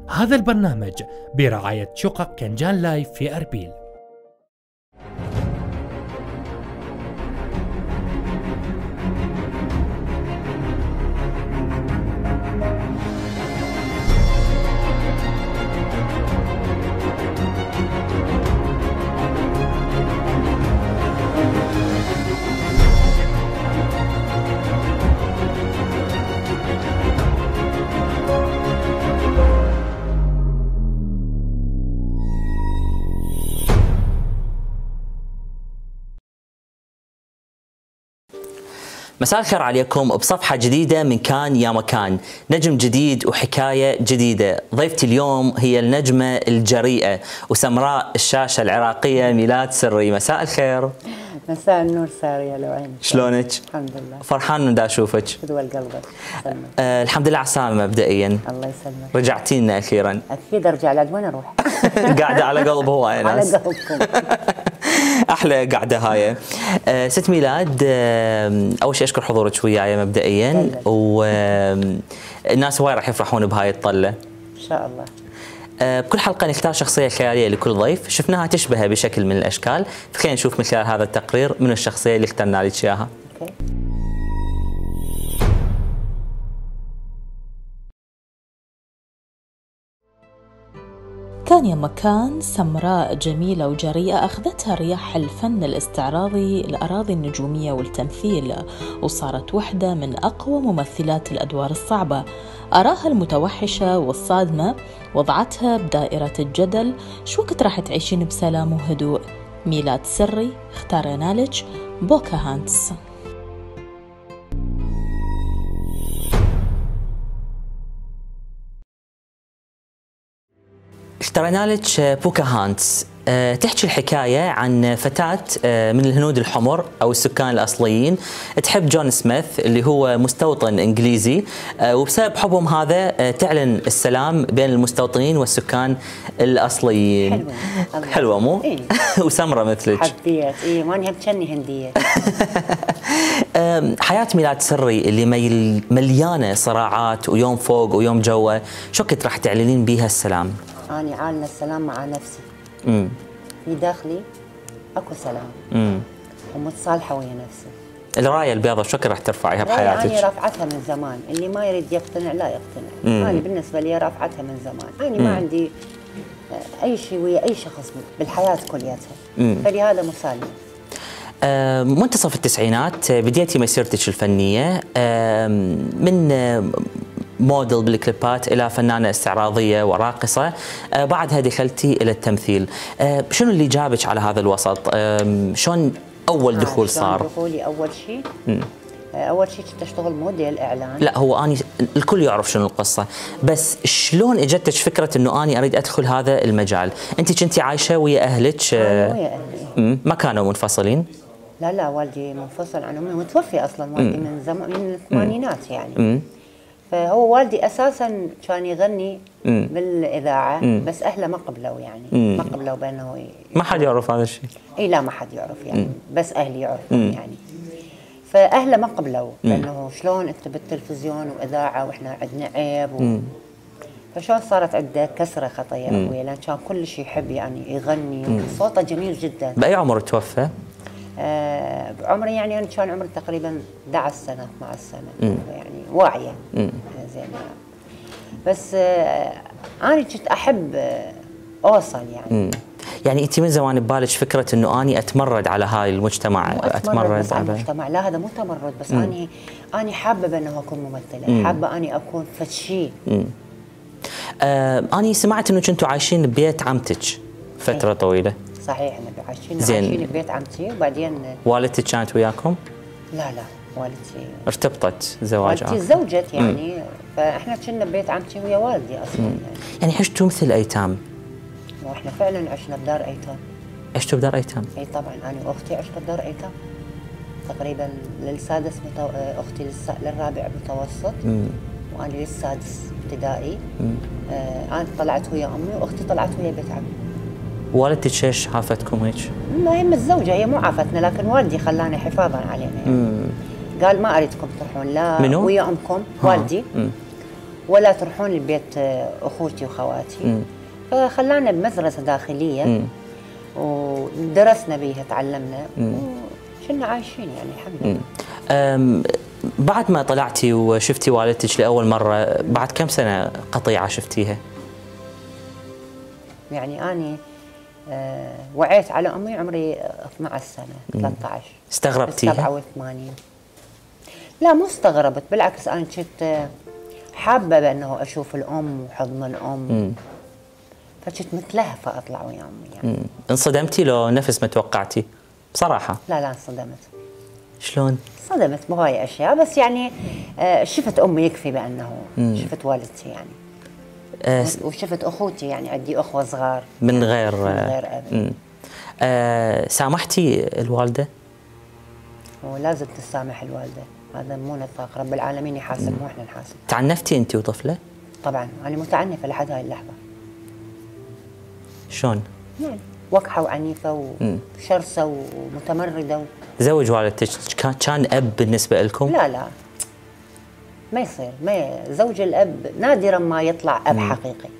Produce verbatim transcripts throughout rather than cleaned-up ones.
هذا البرنامج برعاية شقق كنجان لايف في أربيل. مساء الخير عليكم بصفحة جديدة من كان يا مكان، نجم جديد وحكاية جديدة. ضيفتي اليوم هي النجمة الجريئة وسمراء الشاشة العراقية ميلاد سري. مساء الخير. مساء النور سارية لو عينك. شلونك؟ الحمد لله. فرحان ان دا اشوفك. دول قلبك. آه الحمد لله على السلامة مبدئيا. الله يسلمك. رجعتي لنا اخيرا. اكيد ارجع لعند وين اروح؟ قاعدة على قلب هواي ناس. على قلبكم. احلى قعده هاي. أه ست ميلاد، أه اول شيء اشكر حضورك وياي مبدئيا، والناس وايد راح يفرحون بهاي الطله ان شاء الله. أه بكل حلقه نختار شخصيه خياليه لكل ضيف شفناها تشبهه بشكل من الاشكال، فخلينا نشوف من خلال هذا التقرير من الشخصيه اللي اخترنا لك اياها. اوكي. كان يا مكان سمراء جميلة وجريئة أخذتها رياح الفن الاستعراضي الأراضي النجومية والتمثيل، وصارت واحدة من أقوى ممثلات الأدوار الصعبة. أراها المتوحشة والصادمة وضعتها بدائرة الجدل. شو وقت راح تعيشين بسلام وهدوء؟ ميلاد سري اختارنا لك بوكاهانتس. اخترنا لك بوكاهانتس. أه تحكي الحكاية عن فتاة أه من الهنود الحمر أو السكان الأصليين تحب جون سميث اللي هو مستوطن إنجليزي، أه وبسبب حبهم هذا أه تعلن السلام بين المستوطنين والسكان الأصليين. حلوة. حلوة مو؟ إيه. وسمرة مثلك. حبيت إيه ماني كأني هندية. أه حياة ميلاد سري اللي ميل مليانة صراعات ويوم فوق ويوم جوا، شو كنت راح تعلنين بيها السلام؟ أنا عالنا السلام مع نفسي. امم في داخلي اكو سلام. امم ومتصالحه ويا نفسي. الرايه البيضاء شو راح ترفعيها بحياتك؟ أنا رافعتها من زمان، اللي ما يريد يقتنع لا يقتنع. أنا بالنسبه لي رافعتها من زمان، أنا ما عندي اي شيء ويا اي شخص بالحياه كلياتها، فلهذا مسالمه. آه منتصف التسعينات بديتي مسيرتك الفنيه، آه من آه موديل بالكليبات الى فنانه استعراضيه وراقصه، آه بعدها دخلتي الى التمثيل. آه شنو اللي جابك على هذا الوسط؟ آه شلون اول دخول آه صار؟ دخولي اول شيء آه اول شيء كنت اشتغل موديل اعلان. لا هو اني الكل يعرف شنو القصه، بس شلون اجتك فكره انه اني اريد ادخل هذا المجال؟ انت كنتي عايشه ويا اهلك؟ آه ويا اهلي. ما كانوا منفصلين؟ لا لا والدي منفصل عن امي، متوفي اصلا والدي مم. من زمان من الثمانينات يعني. مم. فهو والدي اساسا كان يغني مم. بالاذاعه، مم. بس اهله ما قبلوا يعني، مم. ما قبلوا بانه ي... ما حد يعرف هذا الشيء. اي لا ما حد يعرف يعني، مم. بس اهلي يعرفون يعني. فاهله ما قبلوا بانه شلون انت بالتلفزيون واذاعه واحنا عندنا عيب و... فشلون صارت عنده كسره خطا يا ابوي، لان كان كل شيء يحب يعني يغني، صوته جميل جدا. باي عمر توفى؟ آه بعمري يعني انا كان عمري تقريبا أحد عشر سنه اثني عشر سنه، يعني واعيه زين. بس آه انا كنت احب آه اوصل يعني. مم. يعني انت من زمان ببالك فكره انه اني اتمرد على هاي المجتمع، اتمرد بس على المجتمع، لا هذا مو تمرد، بس مم. اني اني حابه بانه اكون ممثله، مم. حابه اني اكون فد شيء. آه اني سمعت انه كنتوا عايشين ببيت عمتك فتره ايه. طويله. صحيح احنا عايشين عايشين ببيت عمتي، وبعدين والدتك كانت وياكم؟ لا لا والدتي ارتبطت زواج. والدتي تزوجت يعني، مم. فاحنا كنا ببيت عمتي ويا والدي اصلا. مم. يعني يعني عشتوا مثل ايتام؟ واحنا فعلا عشنا بدار ايتام. عشتوا بدار ايتام؟ اي طبعا، انا واختي عشنا بدار ايتام تقريبا للسادس متو... اختي للس... للرابع متوسط، مم. وانا للسادس ابتدائي. آه انا طلعت ويا امي واختي طلعت ويا بيت عمي. والدتك ليش عافتكم هيك؟ ما هي متزوجه، هي مو عافتنا، لكن والدي خلاني حفاظا علينا يعني. قال ما اريدكم تروحون لا منو؟ ويا امكم والدي، ولا تروحون لبيت اخوتي وخواتي. فخلانا بمدرسه داخليه مم. ودرسنا بيها، تعلمنا وكنا عايشين يعني الحمد لله. بعد ما طلعتي وشفتي والدتك لاول مره، بعد كم سنه قطيعه شفتيها؟ يعني اني أه وعيت على امي عمري اثنعش سنه، ثلاثة عشر. استغربتيها؟ سبعة وثمانين. لا مو استغربت، بالعكس انا كنت حابه بانه اشوف الام وحضن الام. مم. فكنت متلهفه اطلع ويا امي يعني. مم. انصدمتي لو نفس ما توقعتي؟ بصراحه. لا لا انصدمت. شلون؟ صدمت بهاي اشياء، بس يعني آه شفت امي يكفي بانه مم. شفت والدتي يعني. آه وشفت اخوتي، يعني عندي اخوه صغار من غير من غير اب. آه سامحتي الوالده؟ ولازم تسامح الوالده، هذا مو نفاق، رب العالمين يحاسب مو احنا نحاسب. تعنفتي انت وطفله؟ طبعا انا متعنفه لحد هاي اللحظه. شلون؟ يعني وقحه وعنيفه وشرسه ومتمرده و... زوج والدتك كان كان اب بالنسبه لكم؟ لا لا ما يصير، ما زوج الاب نادرا ما يطلع اب مم. حقيقي.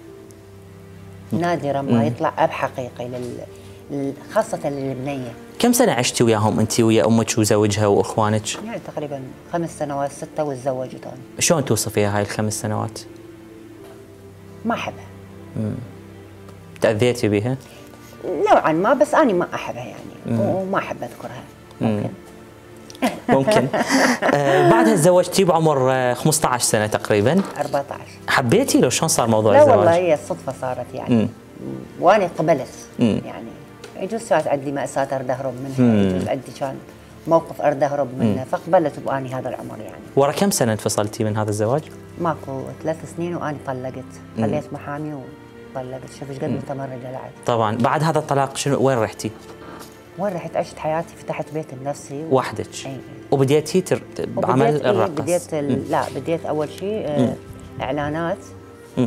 نادرا ما مم. يطلع اب حقيقي لل... خاصه للبنيه. كم سنه عشتي وياهم انت ويا امك وزوجها واخوانك؟ يعني تقريبا خمس سنوات سته وتزوجت انا. شلون توصفيها هاي الخمس سنوات؟ ما احبها. امم تاذيتي بها؟ نوعا ما، بس انا ما احبها يعني، وما احب اذكرها. ممكن ممكن. آه بعدها تزوجتي بعمر آه خمسة عشر سنه تقريبا؟ أربعة عشر. حبيتي لو شلون صار موضوع لا الزواج؟ لا والله هي الصدفه صارت يعني. مم. وانا قبلت. مم. يعني يجوز كانت عندي مأساة اريد اهرب منها، يجوز عندي كان موقف اريد اهرب منه، فقبلت واني هذا العمر يعني. ورا كم سنه انفصلتي من هذا الزواج؟ ماكو ثلاث سنين واني طلقت، خليت محامي وطلقت. شوف ايش قد متمرده لعب. طبعا بعد هذا الطلاق شنو وين رحتي؟ وين رحت؟ عشت حياتي، فتحت بيت بنفسي و... وحدك. اي وبديتي تر... بعمل الرقص؟ بديت ال... لا بديت اول شيء آه اعلانات و...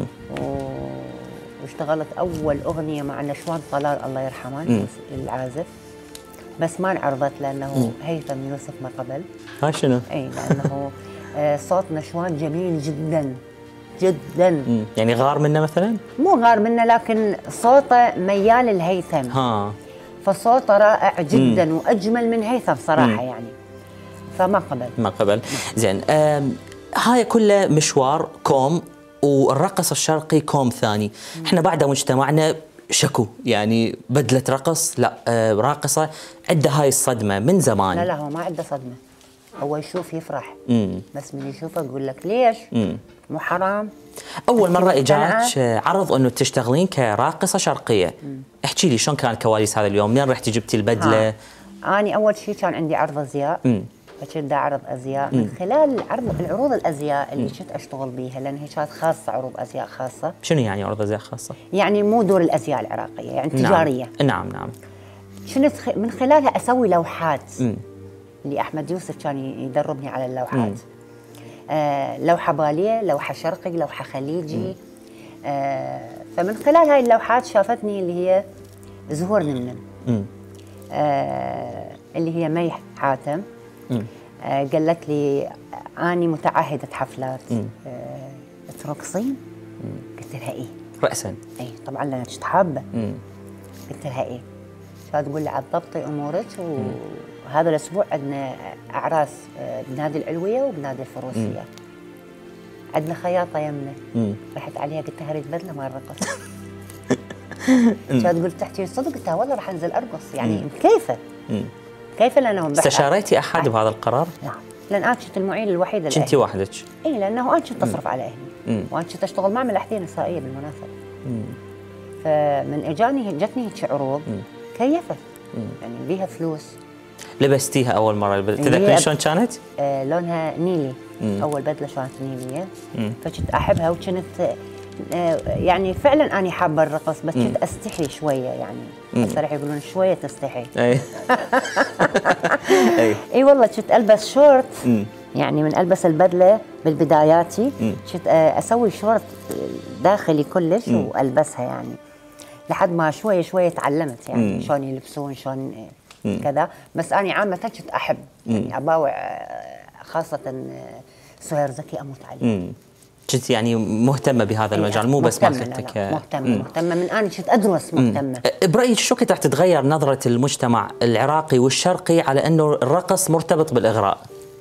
واشتغلت اول اغنيه مع نشوان طلال الله يرحمه العازف، بس ما انعرضت لانه مم. هيثم يوسف ما قبل. ها شنو؟ اي لانه آه صوت نشوان جميل جدا جدا. مم. يعني غار منه مثلا؟ مو غار منه، لكن صوته ميال الهيثم. ها فصوته رائع جدا مم. واجمل من هيثم صراحه مم. يعني. فما قبل. ما قبل. زين هاي كله مشوار كوم، والرقص الشرقي كوم ثاني. مم. احنا بعد مجتمعنا شكو يعني بدله رقص، لا آه راقصه عنده هاي الصدمه من زمان. لا لا هو ما عنده صدمه، هو يشوف يفرح. مم. بس من يشوفه يقول لك ليش؟ مم. مو حرام؟ اول مره اجاك عرض انه تشتغلين كراقصه شرقيه، مم. احكي لي شلون كان كواليس هذا اليوم؟ منين رحتي جبتي البدله؟ اني اول شيء كان عندي عرض ازياء، فكنت اعرض ازياء. مم. من خلال عرض العروض الازياء اللي كنت اشتغل بيها، لان هي كانت خاصه، عروض ازياء خاصه. شنو يعني عروض ازياء خاصه؟ يعني مو دور الازياء العراقيه، يعني تجاريه. نعم نعم, نعم. كنت من خلالها اسوي لوحات. مم. اللي احمد يوسف كان يدربني على اللوحات. آه لوحه باليه، لوحه شرقي، لوحه خليجي. آه فمن خلال هاي اللوحات شافتني اللي هي زهور نمنم، آه اللي هي مي حاتم. آه قالت لي اني متعهده حفلات، آه ترقصين؟ قلت لها ايه راسا. اي طبعا لأنا كنت حابه. قلت لها ايه؟ كانت تقول لي عضبطي امورك، وهذا الاسبوع عندنا اعراس بنادي العلويه وبنادي الفروسيه، عندنا خياطه يمنا. رحت عليها قلت لها اريد بدله مال رقص. كانت تقول تحكي صدق؟ قلت لها والله راح انزل ارقص يعني. كيف؟ كيف؟ لانه استشاريتي احد بهذا القرار؟ نعم، لان انا كنت المعين الوحيده لأهلي. كنتي وحدك؟ اي لانه انا كنت اصرف على اهلي، وانا كنت اشتغل مع ملاحظيه نسائيه بالمناسبه. مم. فمن اجاني جتني هيك عروض كيفت، يعني بيها فلوس. لبستيها اول مره تذكرين شلون كانت؟ آه لونها نيلي. مم. اول بدله كانت نيليه، فكنت احبها، وكنت آه يعني فعلا اني حابه الرقص، بس كنت استحي شويه يعني. هسه راح يقولون شويه تستحي. اي اي اي والله كنت البس شورت. مم. يعني من البس البدله بالبداياتي كنت آه اسوي شورت داخلي كلش والبسها يعني، لحد ما شوي شوي تعلمت يعني شلون يلبسون شلون كذا. بس أنا عامة كنت أحب يعني أباوع، خاصة سهير زكي أموت عليه. كنت يعني مهتمه بهذا المجال مو بس مالتك؟ مهتمه مهتمه من انا كنت ادرس مهتمه. برايك شو كنت راح تتغير نظره المجتمع العراقي والشرقي على انه الرقص مرتبط بالاغراء؟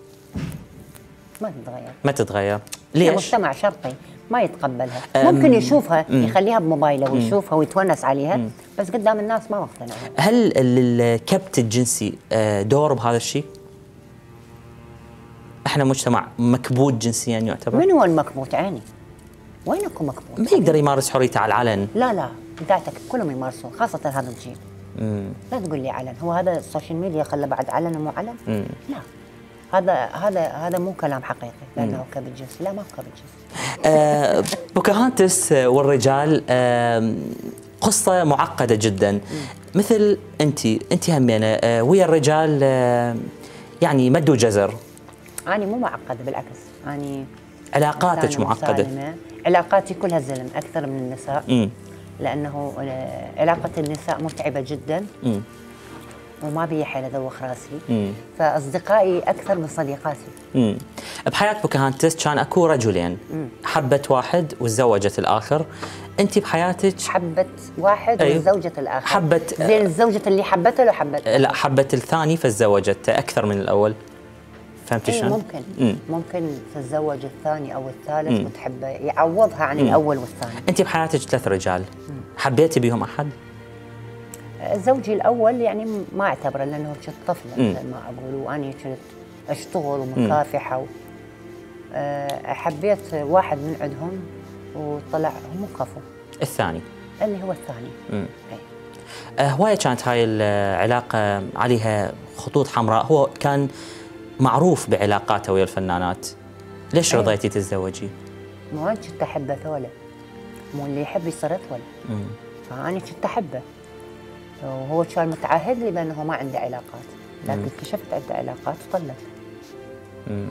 ما تتغير. ما تتغير ليش؟ مجتمع شرقي ما يتقبلها، ممكن يشوفها مم. يخليها بموبايله ويشوفها ويتونس عليها مم. بس قدام الناس ما مقتنع. هل الكبت الجنسي دور بهذا الشيء؟ احنا مجتمع مكبوت جنسيا يعتبر؟ من هو المكبوت عيني؟ وينكم مكبوت؟ ما يقدر يمارس حريته على العلن. لا لا بدايتك كلهم يمارسون، خاصة هذا الجيل. مم. لا تقول لي علن، هو هذا السوشيال ميديا خلى بعد علن ومو علن؟ مم. لا هذا هذا هذا مو كلام حقيقي لانه كبت جنسي، لا ما كبت جنسي. آه بوكاهانتس والرجال آه قصة معقدة جدا. مم. مثل انت انت همينه آه ويا الرجال آه يعني مد وجزر. أنا مو معقدة بالعكس، أنا علاقاتك معقدة. علاقاتي كلها زلم أكثر من النساء. مم. لأنه علاقة النساء متعبة جدا. مم. وما بي حيل أدوخ راسي. مم. فأصدقائي أكثر من صديقاتي. مم. بحياة بوكاهانتس كان أكو رجلين. مم. حبت واحد وتزوجت الآخر. أنت بحياتك حبت واحد أيوه. وتزوجت الآخر. حبت زين الزوجة اللي حبته لو حبت؟ لا حبت الثاني فتزوجته أكثر من الأول. فهمتي شلون؟ ممكن مم. ممكن تتزوج الثاني او الثالث مم. وتحبه يعوضها عن مم. الاول والثاني. انت بحياتك ثلاث رجال، مم. حبيتي بيهم احد؟ زوجي الاول يعني ما اعتبره لانه كنت طفله مثل ما اقول، واني كنت اشتغل ومكافحه و... أه حبيت واحد من عندهم وطلع مو كفو. الثاني اللي هو الثاني. امم أه هوايه كانت هاي العلاقه عليها خطوط حمراء، هو كان معروف بعلاقاته ويا الفنانات، ليش أيه. رضيتي تتزوجي؟ مو انا كنت احبه ثوله، مو اللي يحب يصير اطول. امم فانا كنت احبه وهو كان متعهد لي بانه ما عنده علاقات، لكن اكتشفت عنده علاقات وطلق. امم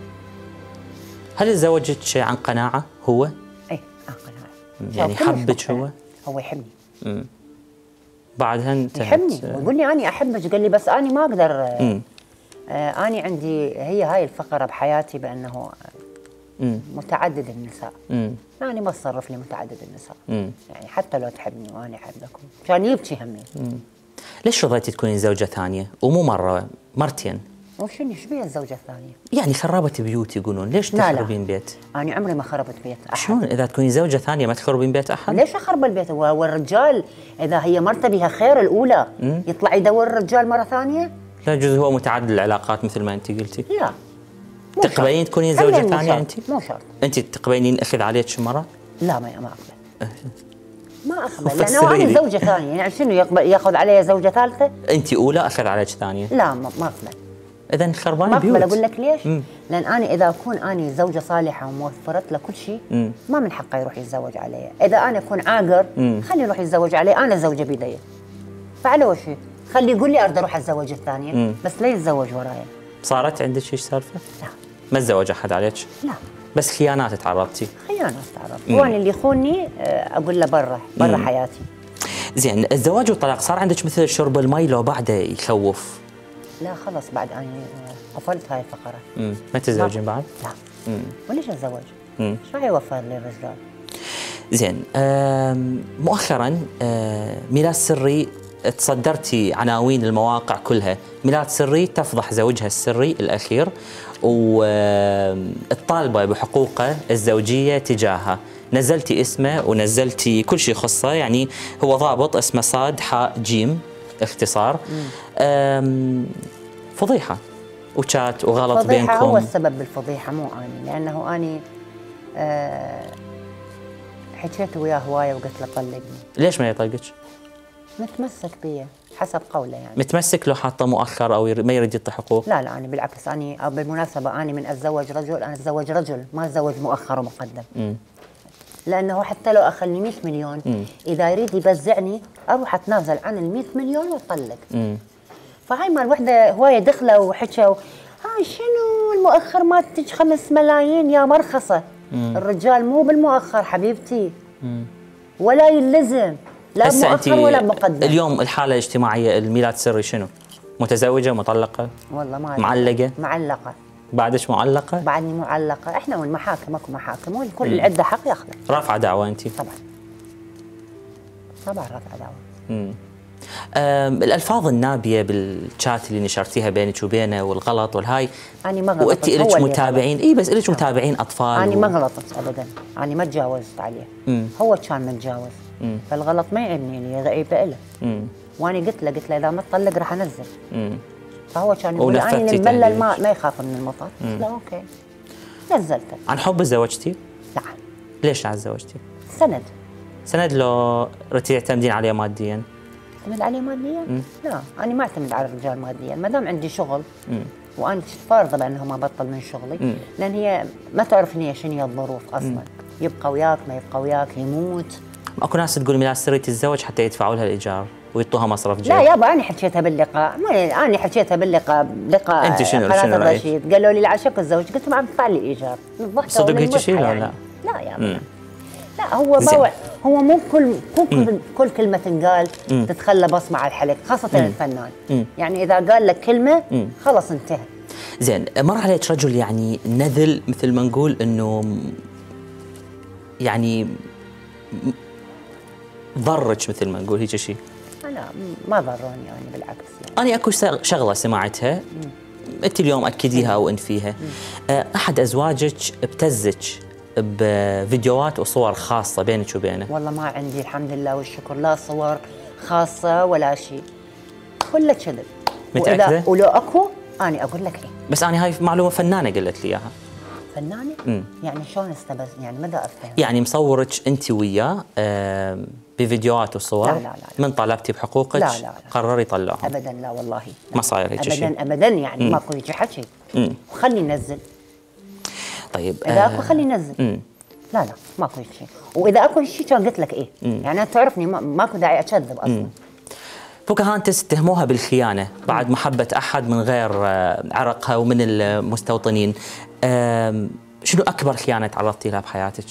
هل تزوجك عن قناعه هو؟ ايه عن قناعه. يعني حبك هو؟ هو يحبني. امم بعدها انتهت. يحبني ويقول لي انا احبك، قال لي بس انا ما اقدر. امم آه أنا عندي هي هاي الفقرة بحياتي بأنه مم. متعدد النساء. مم. يعني ما تصرف لي متعدد النساء. مم. يعني حتى لو تحبني وأنا أحبك كان يبكي همي. ليش رضيتي تكونين زوجة ثانية ومو مرة مرتين؟ وشنو ايش بيها الزوجة الثانية؟ يعني خربت بيوت يقولون، ليش تخربين بيت؟ أنا عمري ما خربت بيت أحد. شلون إذا تكونين زوجة ثانية ما تخربين بيت أحد؟ ليش أخرب البيت؟ والرجال إذا هي مرته بها خير الأولى مم. يطلع يدور الرجال مرة ثانية؟ لا يجوز هو متعدد العلاقات مثل ما انت قلتي. لا تقبلين تكونين زوجة ثانية انت؟ مو شرط. انت تقبلين اخذ عليك مرة؟ لا ما ما اقبل. ما اقبل لانه انا زوجة ثانية، يعني شنو يقبل ياخذ علي زوجة ثالثة؟ انت اولى اخذ عليك ثانية؟ لا ما اقبل. اذا خربانة بيوت. ما اقبل. اقول لك ليش؟ مم. لان انا اذا اكون انا زوجة صالحة وموفرت له كل شيء ما من حقه يروح يتزوج علي، اذا انا اكون عاقر خليه يروح يتزوج علي، انا زوجة بيدي. فعلى وش خلي يقول لي اريد اروح اتزوج الثانيه مم. بس لا يتزوج ورايا. صارت عندك ايش سالفه؟ لا ما تزوج احد عليك؟ لا بس خيانات تعرضتي؟ خيانات تعرضت، وانا اللي يخونني اقول له برا برا مم. حياتي. زين الزواج والطلاق صار عندك مثل شرب المي لو بعده يخوف؟ لا خلص بعد اني قفلت هاي الفقره. امم ما تتزوجين بعد؟ لا امم وليش اتزوج؟ امم شو حيوفر لي الرجال؟ زين مؤخرا ميلاد سري تصدرتي عناوين المواقع كلها، ميلاد سري تفضح زوجها السري الأخير والطالبة بحقوقه الزوجية تجاهها، نزلتي اسمه ونزلتي كل شيء يخصه، يعني هو ضابط اسمه صاد حاء جيم اختصار. فضيحة وشات وغلط فضيحة بينكم. هو السبب بالفضيحة مو أنا، لأنه أنا أه حكيت وياه هواية وقلت له طلقني. ليش ما يطلقك؟ متمسك بي حسب قوله يعني. متمسك لو حاطه مؤخر او ما يريد يعطي حقوق؟ لا لا انا بالعكس، انا بالمناسبه انا من اتزوج رجل انا اتزوج رجل ما اتزوج مؤخر ومقدم. امم لانه حتى لو اخذني مئة مليون مم. اذا يريد يبزعني اروح اتنازل عن ال مئة مليون واطلق. امم فهاي مال وحده هوايه دخله وحكوا هاي شنو المؤخر ما تجي خمس ملايين يا مرخصه. مم. الرجال مو بالمؤخر حبيبتي. مم. ولا يلزم لا بمؤخر ولا بمقدم. اليوم الحاله الاجتماعيه الميلاد سري شنو؟ متزوجه مطلقه؟ والله ما معلقه؟ معلقه. بعدش معلقه؟ بعدني معلقه، احنا والمحاكم اكو محاكم والكل اللي عنده حق ياخذه. رافعه دعوه انت؟ طبعا طبعا رافعه دعوه. امم الالفاظ النابيه بالشات اللي نشرتيها بينك وبينه والغلط والهاي، اني ما غلطت، وانت الك متابعين، اي بس الك متابعين اطفال اني و... ما غلطت ابدا، اني ما تجاوزت عليه. مم. هو كان متجاوز. مم. فالغلط ما يعيبني لي، غيبه له. وانا قلت له قلت له اذا ما تطلق راح انزل. مم. فهو كان يقول اني مبلل ما ما يخاف من المطر. لا اوكي نزلته. عن حب تزوجتي؟ لا. ليش لا تزوجتي؟ سند. سند لو رتي تعتمدين عليه ماديا؟ اعتمد عليه ماديا؟ مم. لا انا ما اعتمد على الرجال ماديا، ما دام عندي شغل. مم. وانا فارضه بانه ما بطل من شغلي. مم. لان هي ما تعرف هي شنو هي الظروف اصلا. مم. يبقى وياك ما يبقى وياك، يموت. اكو ناس تقول ميلاد سري تتزوج حتى يدفعوا لها الايجار ويعطوها مصرف جيب. لا يابا انا حكيتها باللقاء، ما انا حكيتها باللقاء لقاء انت شنو قناه شنو الرشيد، قالوا لي العشاء الزوج، قلت لهم عم تدفع لي ايجار. صدق هيك شيء ولا لا؟ لا يابا لا، هو بوع، هو مو كل كل, كل كلمه تنقال مم. تتخلى بصمه على الحلق، خاصه مم. الفنان. مم. يعني اذا قال لك كلمه مم. خلص انتهى. زين، مر عليك رجل يعني نذل مثل ما نقول انه يعني ضرك مثل ما نقول هيك شيء؟ انا ما ضروني يعني بالعكس يعني. انا اكو شغله سمعتها مم. انت اليوم اكديها او انفيها. مم. احد ازواجك ابتزك بفيديوهات وصور خاصه بينك وبينه. والله ما عندي الحمد لله والشكر لا صور خاصه ولا شيء، كله كذب. متاكده؟ ولو اكو انا اقول لك ايه. بس انا هاي معلومه فنانه قلت لي اياها. فنانه؟ امم يعني شلون استبز يعني ما افهم. يعني مصورك انت وياه آه بفيديوهات وصور. لا لا لا, لا. من طلبتي بحقوقك لا لا لا. قرر يطلعهم. ابدا لا والله لا. ما صاير هيك شيء ابدا ابدا يعني ماكو هيك حكي. وخلي ينزل. طيب اذا آه اكو خلي ينزل. مم. لا لا ماكو هيك شيء، واذا اكو شيء كان قلت لك ايه. مم. يعني انت تعرفني ماكو داعي اكذب اصلا. مم. بوكاهانتس اتهموها بالخيانه بعد محبه احد من غير عرقها ومن المستوطنين. شنو اكبر خيانه تعرضتي لها بحياتك؟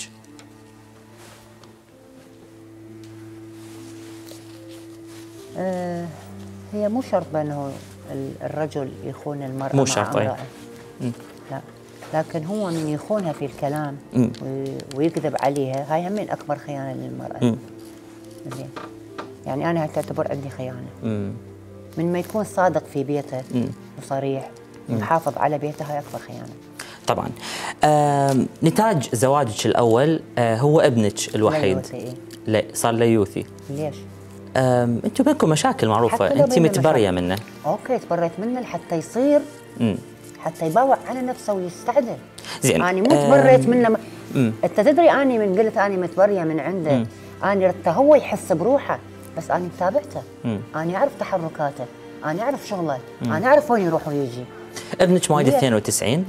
آه هي مو شرط بانه الرجل يخون المراه، مو شرط مع لا، لكن هو من يخونها في الكلام مم. ويكذب عليها، هاي هم من اكبر خيانه للمراه. زين يعني انا تعتبر عندي خيانه. مم. من ما يكون صادق في بيته مم. وصريح ومحافظ على بيته، هاي اكبر خيانه. طبعا. آه، نتاج زواجك الاول آه هو ابنك الوحيد. ليوثي إيه؟ لا صار ليوثي. ليش؟ انتم بينكم مشاكل معروفه، انت متبريه منه. اوكي تبريت منه لحتى يصير مم. حتى يباوع على نفسه ويستعدل. زين انا مو تبريت منه م... انت تدري اني من قلت اني متبريه من عنده، مم. اني ردت هو يحس بروحه، بس اني متابعته، اني اعرف تحركاته، اني اعرف شغله، اني اعرف وين يروح ويجي. ابنك مواليد اثنين وتسعين،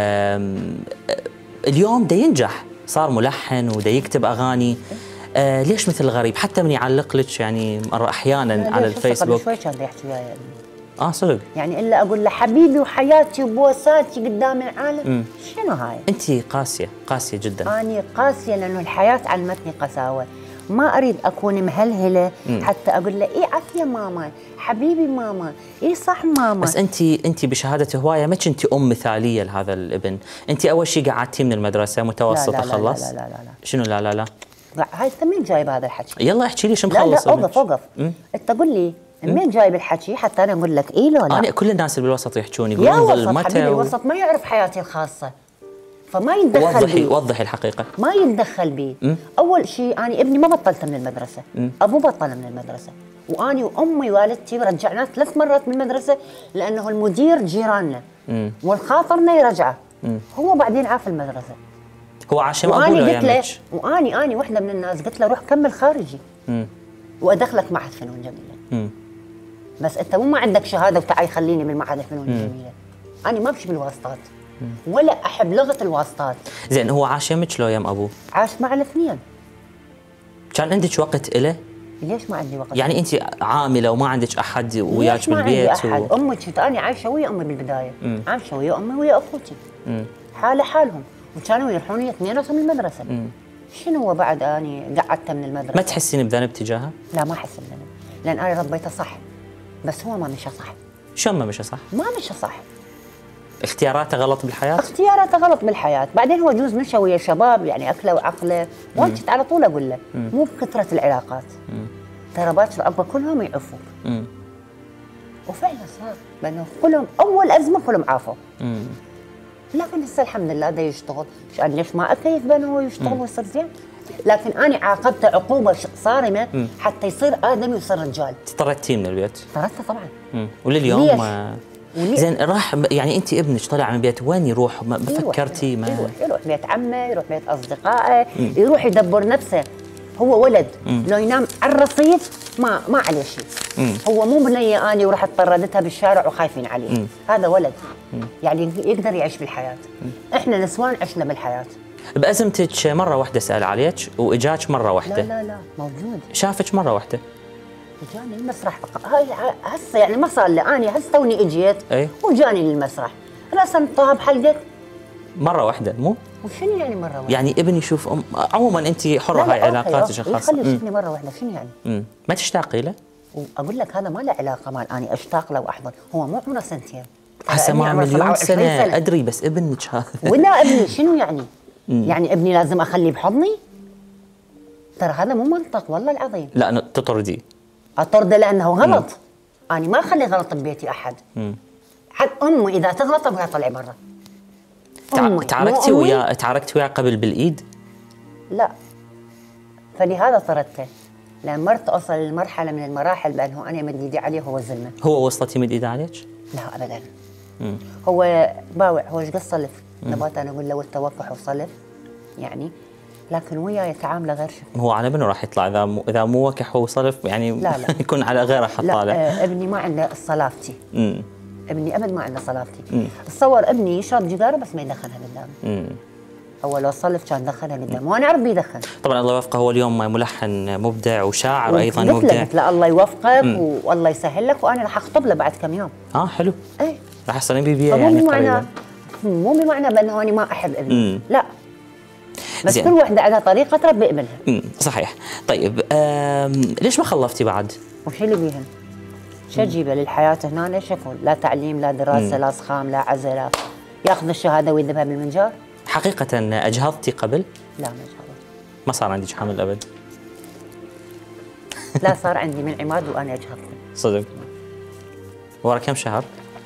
اليوم دا ينجح، صار ملحن ودا يكتب اغاني. آه ليش مثل الغريب؟ حتى من يعلق لك يعني مرة احيانا على الفيسبوك. شوي كان يحكي وياي يعني. اه صدق؟ يعني الا اقول له حبيبي وحياتي وبوساتي قدام العالم. مم. شنو هاي؟ انت قاسيه، قاسيه جدا. اني قاسيه لانه الحياه علمتني قساوه، ما اريد اكون مهلهله. مم. حتى اقول له اي عافيه ماما، حبيبي ماما، اي صح ماما. بس انت انت بشهاده هوايه ما كنتي ام مثاليه لهذا الابن، انت اول شيء قعدتي من المدرسه متوسطه لا لا خلص؟ لا لا لا لا. شنو لا لا لا؟ هاي انت مين جايب هذا الحكي؟ يلا احكي لي شو مخلص. لا لا اوقف اوقف، انت قول لي مين جايب الحكي حتى انا اقول لك اي لو لا. انا كل الناس اللي بالوسط يحجون يقولون ظل متى. حبيبي و... الوسط ما يعرف حياتي الخاصه، فما يتدخل وضحي بي. وضحي الحقيقه. ما يتدخل بي. م? اول شيء انا ابني ما بطلته من المدرسه، م? ابوه بطله من المدرسه، واني وامي ووالدتي رجعناه ثلاث مرات من المدرسه لانه المدير جيراننا والخاطرنا يرجعه. م? هو بعدين عاف المدرسه. هو عاشم ابوه لو يمك. واني اني وحده من الناس قلت له روح كمل خارجي. م? وادخلك معهد فنون جميله. م? بس انت مو ما عندك شهاده وتعي خليني بالمعهد الفنون الجميله. انا ما بمشي بالواسطات ولا احب لغه الواسطات. زين هو عاش يمك لو يم ابوه؟ عاش مع الاثنين. كان عندك وقت له؟ ليش ما عندي وقت؟ يعني انت عامله وما عندك احد وياك بالبيت؟ ليش ما عندي احد؟ و... امي كنت انا عايشه ويا امي بالبدايه، مم. عايشه ويا امي ويا اخوتي حاله حالهم، وكانوا يروحون اثنيناتهم المدرسه. مم. شنو هو بعد اني قعدته من المدرسه؟ ما تحسين بذنب تجاهه؟ لا ما احس بذنب، لان انا ربيته صح، بس هو ما مشى صح. شلون ما مشى صح؟ ما مشى صح. اختياراته غلط بالحياه؟ اختياراته غلط بالحياه، بعدين هو جوز مشى ويا شباب يعني اكله وعقله، وانا كنت على طول اقول له مو بكثره العلاقات، ترى باكر ابا كلهم يعفوك. وفعلا صار، لانه كلهم اول ازمه كلهم عافوا. لكن هسه الحمد لله ده يشتغل، عشان ليش ما اكيف بينه هو يشتغل ويصير زين؟ لكن انا عاقبته عقوبه صارمه مم. حتى يصير ادمي ويصير رجال. طردتيه من البيت؟ طردته طبعا. مم. ولليوم ما زين راح يعني انت ابنك طلع من البيت وين يروح؟ ما فكرتي؟ ما يروح يروح بيت عمه، يروح بيت اصدقائه، مم. يروح يدبر نفسه. هو ولد مم. لو ينام على الرصيف ما ما عليه شيء. هو مو بنيه اني ورحت طردتها بالشارع وخايفين عليه. مم. هذا ولد مم. يعني يقدر يعيش بالحياه. مم. احنا نسوان عشنا بالحياه. بأزمتك مرة واحدة سأل عليك وإجاك مرة واحدة؟ لا لا لا موجود. شافك مرة واحدة؟ جاني المسرح هاي هسه يعني ما صار لي، أنا هسه توني إجيت ايه؟ وجاني للمسرح رسم طه بحلقك مرة واحدة مو؟ وشنو يعني مرة واحدة؟ يعني ابني يشوف أم... عموما أنت حرة، هاي علاقاتك الخاصة. خلي يشوفني مرة واحدة شنو يعني؟ امم ما تشتاقي له؟ وأقول لك هذا ما له علاقة مال أني أشتاق له وأحضر، هو مو عمره سنتين. هسه ما مليون سنة, سنة أدري، بس ابنك هذا ولا ابني شنو يعني؟ مم. يعني ابني لازم اخليه بحضني؟ ترى هذا مو منطق والله العظيم. لا تطرديه. اطرده لانه غلط. مم. انا ما اخلي غلط ببيتي احد. مم. حتى امي اذا تغلط ابغى طلعي برا. امي تعاركتي وياه تعاركتي وياه قبل بالايد؟ لا. فلهذا طردته. لان مرت اوصل لمرحله من المراحل بانه انا مد ايدي عليه وهو زلمه. هو وصلتي مد ايده عليك؟ لا ابدا. مم. هو باوع، هو ايش قد صلف؟ نبات انا اقول له التوقح وصلف يعني، لكن وياي يتعامله غير شكل. هو على منو راح يطلع اذا مو اذا مو وكح وصلف يعني؟ لا لا يكون على غيره حطاله. لا آه ابني ما عنده صلافتي. امم ابني ابد ما عنده صلافتي. تصور ابني يشرب جداره بس ما يدخنها قدامي. امم هو لو صلف كان دخلها قدامي وانا اعرف بيدخن. طبعا الله يوفقه، هو اليوم ملحن مبدع وشاعر ايضا مبدع. قلت له الله يوفقك والله يسهل لك، وانا راح اخطب له بعد كم يوم. اه حلو. ايه راح يصيرين بيبيع يعني قريبا. مو بمعنى بانه انا ما احب ابني، مم. لا بس زين. كل وحده عندها طريقه تربي ابنها. امم صحيح. طيب ليش ما خلفتي بعد؟ وش اللي بيهم؟ شو اجيبه للحياه هنا؟ ليش اكون لا تعليم لا دراسه مم. لا صخام لا عزله، ياخذ الشهاده ويذهبها بالمنجار؟ حقيقه اجهضتي قبل؟ لا ما اجهضت. ما صار عندك حمل ابد؟ لا صار عندي من عماد وانا اجهضت. صدق؟ ورا كم شهر؟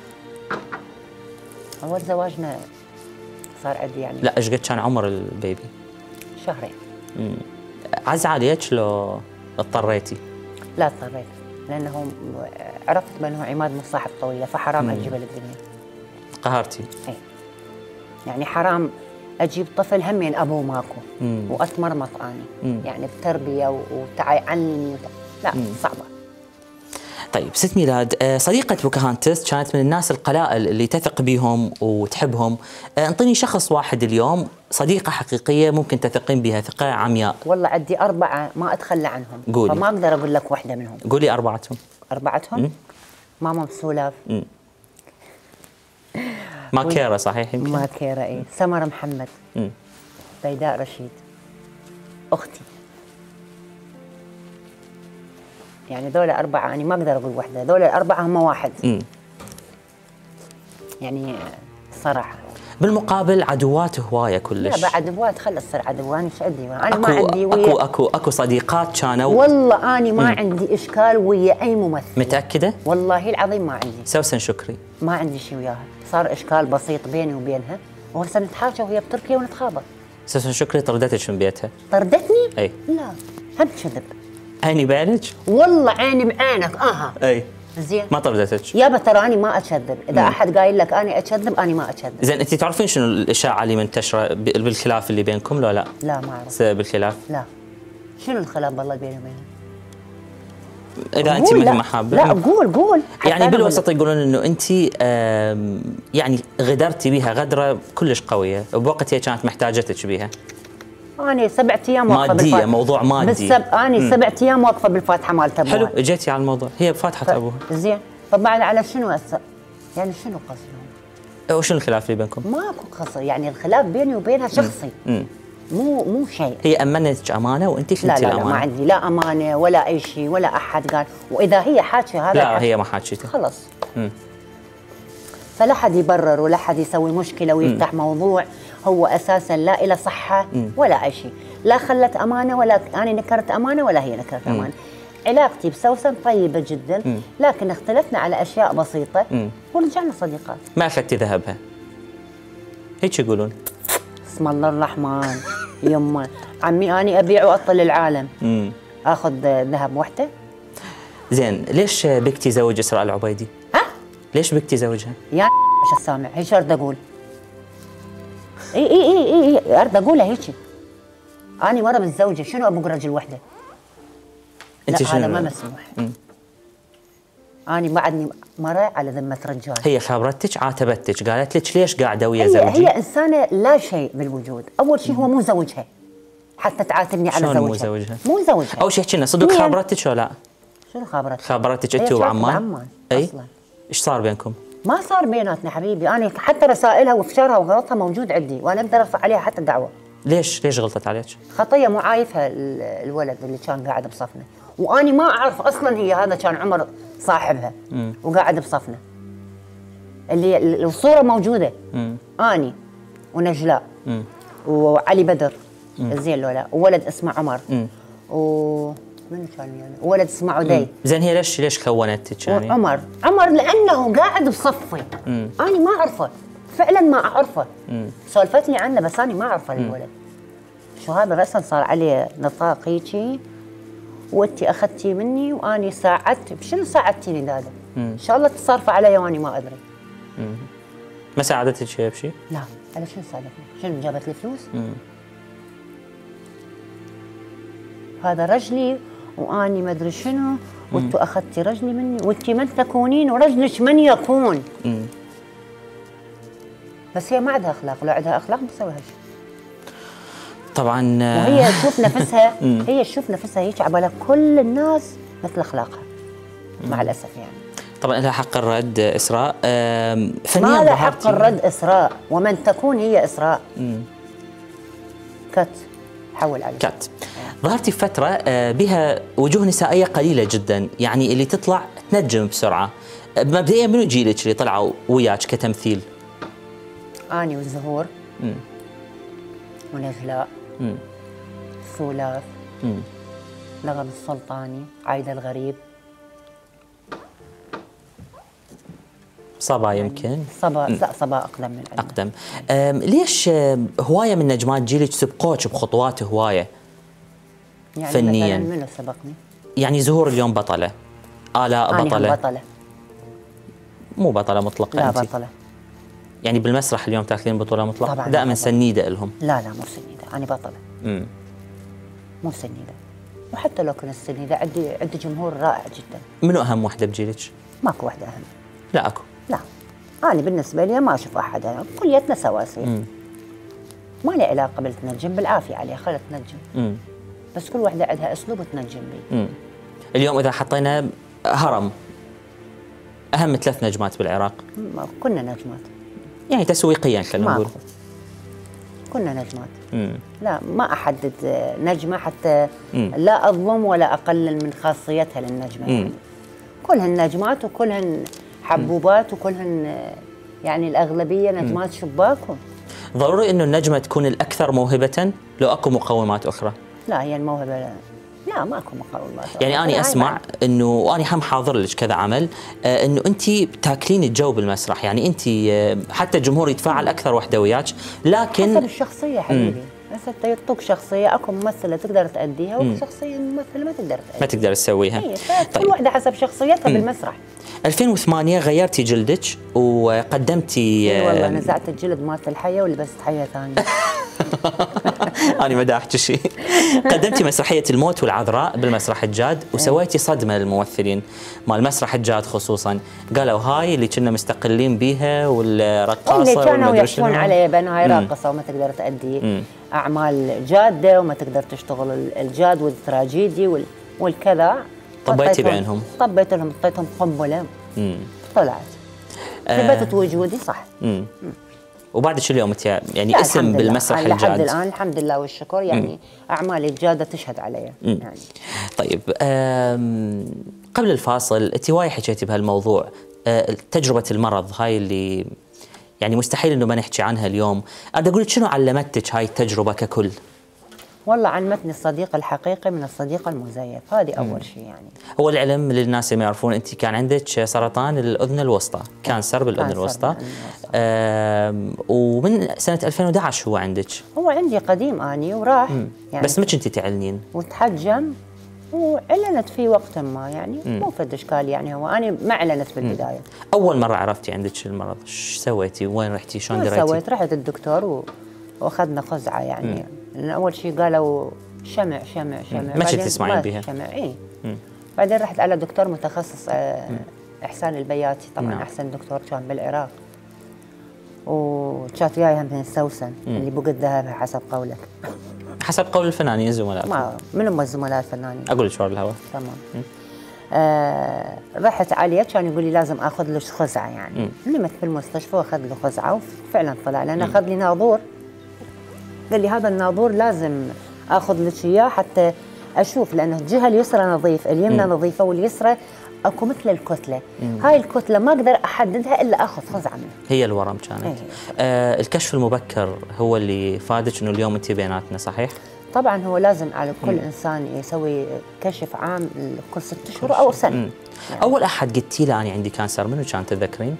أول زواجنا صار عندي يعني. لا ايش قد كان عمر البيبي؟ شهرين. امم عز عليك لو اضطريتي؟ لا اضطريت، لأنه عرفت بأنه عماد مو صاحب طويلة فحرام أجيبه للدنيا. قهرتي؟ إيه. يعني حرام أجيب طفل همين أبوه ماكو مم. وأتمرمط أنا، يعني بتربية وتعي علمني وت... لا مم. صعبة. طيب ست ميلاد، صديقة بوكاهانتس كانت من الناس القلائل اللي تثق بيهم وتحبهم، انطيني شخص واحد اليوم صديقة حقيقية ممكن تثقين بها ثقة عمياء. والله عندي أربعة ما أتخلى عنهم. قولي. فما أقدر أقول لك واحدة منهم. قولي أربعتهم. أربعتهم؟ مم. ماما مسولف. ماكيرة صحيح يمكن؟ ماكيرة إيه. سمر محمد. مم. بيداء رشيد. أختي. يعني ذول أربعة أنا ما أقدر أقول واحدة، ذول الأربعة هم واحد. امم يعني صراحة. بالمقابل عدوات هواية كلش. لا بعد عدوات خلص تصير عدو، أنا ايش عندي؟ أنا أكو ما عندي ويا أكو أكو أكو صديقات كانوا. والله أنا ما مم. عندي إشكال ويا أي ممثل. متأكدة؟ والله العظيم ما عندي. سوسن شكري. ما عندي شيء وياها، صار إشكال بسيط بيني وبينها، وهسه نتحاكى وهي بتركيا ونتخابر. سوسن شكري طردتك من بيتها؟ طردتني؟ أي. لا هم كذب. عيني بعينك؟ والله عيني بعينك اها. اي. زين. ما طردتك؟ يابا ترى اني ما اكذب، اذا مم. احد قايل لك اني اكذب اني ما اكذب. زين انت تعرفين شنو الاشاعه اللي منتشره بالخلاف اللي بينكم لو لا؟ لا ما اعرف. بالخلاف؟ لا. شنو الخلاف بالله بيني وبينها؟ اذا انت مثل ما حابه. لا قول قول. يعني بالوسط يقولون انه انت يعني غدرتي بها غدره كلش قويه، بوقت هي كانت محتاجتك بيها. أنا سبعة أيام واقفة مادية بالفاتحة. موضوع مادي. بالسب... أنا سبعة أيام واقفة بالفاتحة مالت أبوها. حلو اجيتي على الموضوع، هي بفاتحة ف... أبوها. زين، فبعد على شنو هسه؟ يعني شنو قصدهم؟ وشنو الخلاف اللي بينكم؟ ماكو قصد، يعني الخلاف بيني وبينها شخصي. مم. مو مو شيء. هي أمنتك أمانة وأنت شلتي الأمانة؟ لا لا ما عندي لا أمانة ولا أي شيء ولا أحد قال، وإذا هي حاكي هذا لا حاجة. هي ما حاكيته. خلص. مم. فلا حد يبرر ولا حد يسوي مشكله ويفتح م. موضوع هو اساسا لا إله صحه م. ولا اي شيء، لا خلت امانه ولا انا نكرت امانه ولا هي نكرت امانه. علاقتي بسوسن طيبه جدا، م. لكن اختلفنا على اشياء بسيطه م. ورجعنا صديقات. ما اخذتي ذهبها؟ هيك يقولون. اسم الله الرحمن. يمه عمي اني ابيع واطل العالم. م. اخذ ذهب وحده؟ زين، ليش بكتي زوج اسراء العبيدي؟ ها؟ ليش بكتي زوجها؟ يا ايش السامع؟ هيك ارد اقول. اي اي اي اي, إي ارد اقولها هيك. اني مره متزوجه، شنو ابوق رجل وحده؟ انت لا شنو؟ هذا ما مسموح. اني بعدني مره على ذمه رجال. هي خابرتك، عاتبتك، قالت لك ليش قاعده ويا هي زوجي؟ هي انسانه لا شيء بالوجود، اول شيء هو مو زوجها حتى تعاتبني على زوجها. مو زوجها؟ مو زوجها. اول شيء احكي لنا صدق خابرتك ولا لا؟ شنو خابرتك؟ خابرتك انت وعمان؟ عمان اي اصلا. ايش صار بينكم؟ ما صار بيناتنا حبيبي، انا حتى رسائلها وافشارها وغلطها موجود عندي وانا اقدر ارفع عليها حتى دعوه. ليش ليش غلطت عليك؟ خطيه مو عايفها الولد اللي كان قاعد بصفنا، واني ما اعرف اصلا هي هذا كان عمر صاحبها م. وقاعد بصفنا. اللي الصوره موجوده م. اني ونجلاء م. وعلي بدر زين لولا، وولد اسمه عمر م. و منو كان يعني؟ ولد اسمه عدي. زين هي ليش ليش خونتك يعني؟ عمر عمر لانه قاعد بصفي، انا ما اعرفه فعلا ما اعرفه. سولفت لي عنه بس انا ما اعرفه الولد. شو هذا راسا صار عليه نطاق هيجي، وانت اخذتي مني واني ساعدت. شنو ساعدتيني دادا؟ ان شاء الله تصرفي علي وانا ما ادري. مم. ما ساعدتك شيء بشيء؟ لا، على شنو ساعدتني؟ شنو جابت لي فلوس؟ مم. هذا رجلي واني ما ادري شنو، وانتو اخذتي رجلي مني، وانتي من تكونين ورجلك من يكون. مم. بس هي ما عندها اخلاق، لو عندها اخلاق ما تسوي هالشيء. طبعا. وهي تشوف نفسها هي تشوف نفسها هيك على كل الناس مثل اخلاقها مع الاسف يعني. طبعا لها حق الرد اسراء. فنيا ما لها حق الرد اسراء، ومن تكون هي اسراء. مم. كت حول عليك كت. ظهرتي في فترة بها وجوه نسائية قليلة جدا، يعني اللي تطلع تنجم بسرعة. مبدئيا منو جيلك اللي طلعوا وياك كتمثيل؟ اني وزهور مم. ونجلاء، ثلاث، نغم السلطاني، عايدة الغريب، صبا يمكن. صبا لا صبا اقدم من عندنا. اقدم. ليش هوايه من نجمات جيلك سبقوك بخطوات هوايه يعني فنيا؟ مثلا منو سبقني؟ يعني زهور اليوم بطله، آلاء بطله. أنا بطله مو بطله مطلقه. لا انت بطله يعني بالمسرح اليوم تاخذين بطوله مطلقه؟ طبعا دائما بطلة. سنيده لهم. لا لا مو سنيده، انا بطله. امم مو سنيده، وحتى لو كنت سنيده عندي عندي جمهور رائع جدا. منو اهم وحده بجيلك؟ ماكو وحده اهم. لا اكو. لا انا بالنسبه لي ما اشوف احد أهم. كليتنا سواسيه. ما لي علاقه بالتنجم، بالعافيه عليها خلت تنجم. امم بس كل وحده عندها اسلوب تنجم بي. امم اليوم اذا حطينا هرم اهم ثلاث نجمات بالعراق، كنا نجمات يعني تسويقيا خلينا نقول. كنا نجمات. مم. لا ما احدد نجمه حتى مم. لا اظلم ولا اقلل من خاصيتها للنجمه. يعني كلهن نجمات وكلهن حبوبات وكلهن يعني الاغلبيه نجمات شباكهم. ضروري انه النجمه تكون الاكثر موهبه لو اكو مقومات اخرى؟ لا هي الموهبه لا, لا ماكو مقومات أخرى. يعني انا اسمع انه وانا هم حاضر لك كذا عمل آه انه انت تاكلين الجو بالمسرح، يعني انت آه حتى الجمهور يتفاعل اكثر وحده وياك، لكن حسب الشخصيه حبيبي. هسه انت يعطوك شخصيه، اكو ممثله تقدر تاديها وشخصيه ممثله ما تقدر تاديها، ما تقدر تسويها. طيب. كل وحده حسب شخصيتها مم. بالمسرح. ألفين وثمانية غيرتي جلدك وقدمتي. اي والله نزعت الجلد مالت الحيه ولبست حيه ثانيه. أنا ما دا أحكي شيء. قدمتي مسرحية الموت والعذراء بالمسرح الجاد وسويتي صدمة للممثلين مال مسرح الجاد خصوصا، قالوا هاي اللي كنا مستقلين بيها والرقاصة اللي كانوا يحكون عليه بأنه هاي راقصة وما تقدر تأدي مم. أعمال جادة وما تقدر تشتغل الجاد والتراجيدي والكذا. طبيتي بعينهم؟ طبيت لهم، اعطيتهم قنبلة طلعت ثبتت آه. وجودي صح. مم. مم. وبعد شو اليوم يعني اسم بالمسرح الجاد؟ لحد الآن الحمد لله والشكر يعني مم. أعمالي الجادة تشهد علي يعني. طيب قبل الفاصل أنت وايد حكيتي بهالموضوع، آه تجربة المرض هاي اللي يعني مستحيل انه ما نحكي عنها اليوم، اريد اقول لك شنو علمتك هاي التجربة ككل؟ والله علمتني الصديق الحقيقي من الصديق المزيف، هذه اول شيء يعني. هو العلم للناس اللي ما يعرفون، انت كان عندك سرطان الاذن الوسطى، كانسر بالاذن الوسطى، آه ومن سنة ألفين وأحد عشر هو عندك؟ هو عندي قديم اني وراح يعني، بس ما كنتي تعلنين وتحجم وعلنت في وقت ما يعني مم. مو فد اشكال يعني، هو انا ما اعلنت في البدايه. اول مره عرفتي عندك المرض ايش سويتي؟ وين رحتي؟ شلون دريتي؟ سويت رحت الدكتور و... واخذنا قزعه يعني، لان اول شيء قالوا شمع شمع شمع، ما كنت تسمعين بها؟ شمع اي. بعدين رحت على دكتور متخصص آه احسان البياتي، طبعا مم. احسن دكتور كان بالعراق، وكانت وياي هم من السوسن اللي بقد ذهبها حسب قولك. حسب قول الفنانين الزملاء. ما من هم الزملاء الفنانين؟ اقول لك ورا الهواء. تمام. آه رحت عليه كان يقول لي لازم اخذ له خزعه يعني، نمت في المستشفى واخذ له خزعه وفعلا طلع، لان اخذ لي ناظور، قال لي هذا الناظور لازم اخذ لك اياه حتى اشوف، لانه الجهه اليسرى نظيف، اليمنى نظيفه، واليسرى اكو مثل الكتله، مم. هاي الكتله ما اقدر احددها الا اخذ خزعه منها. هي الورم كانت. ايه. آه الكشف المبكر هو اللي فادك انه اليوم انت بيناتنا، صحيح؟ طبعا هو لازم على كل مم. انسان يسوي كشف عام كل ست اشهر او سنه. يعني. اول احد قلتي له انا عندي كانسر منو كان تتذكرين؟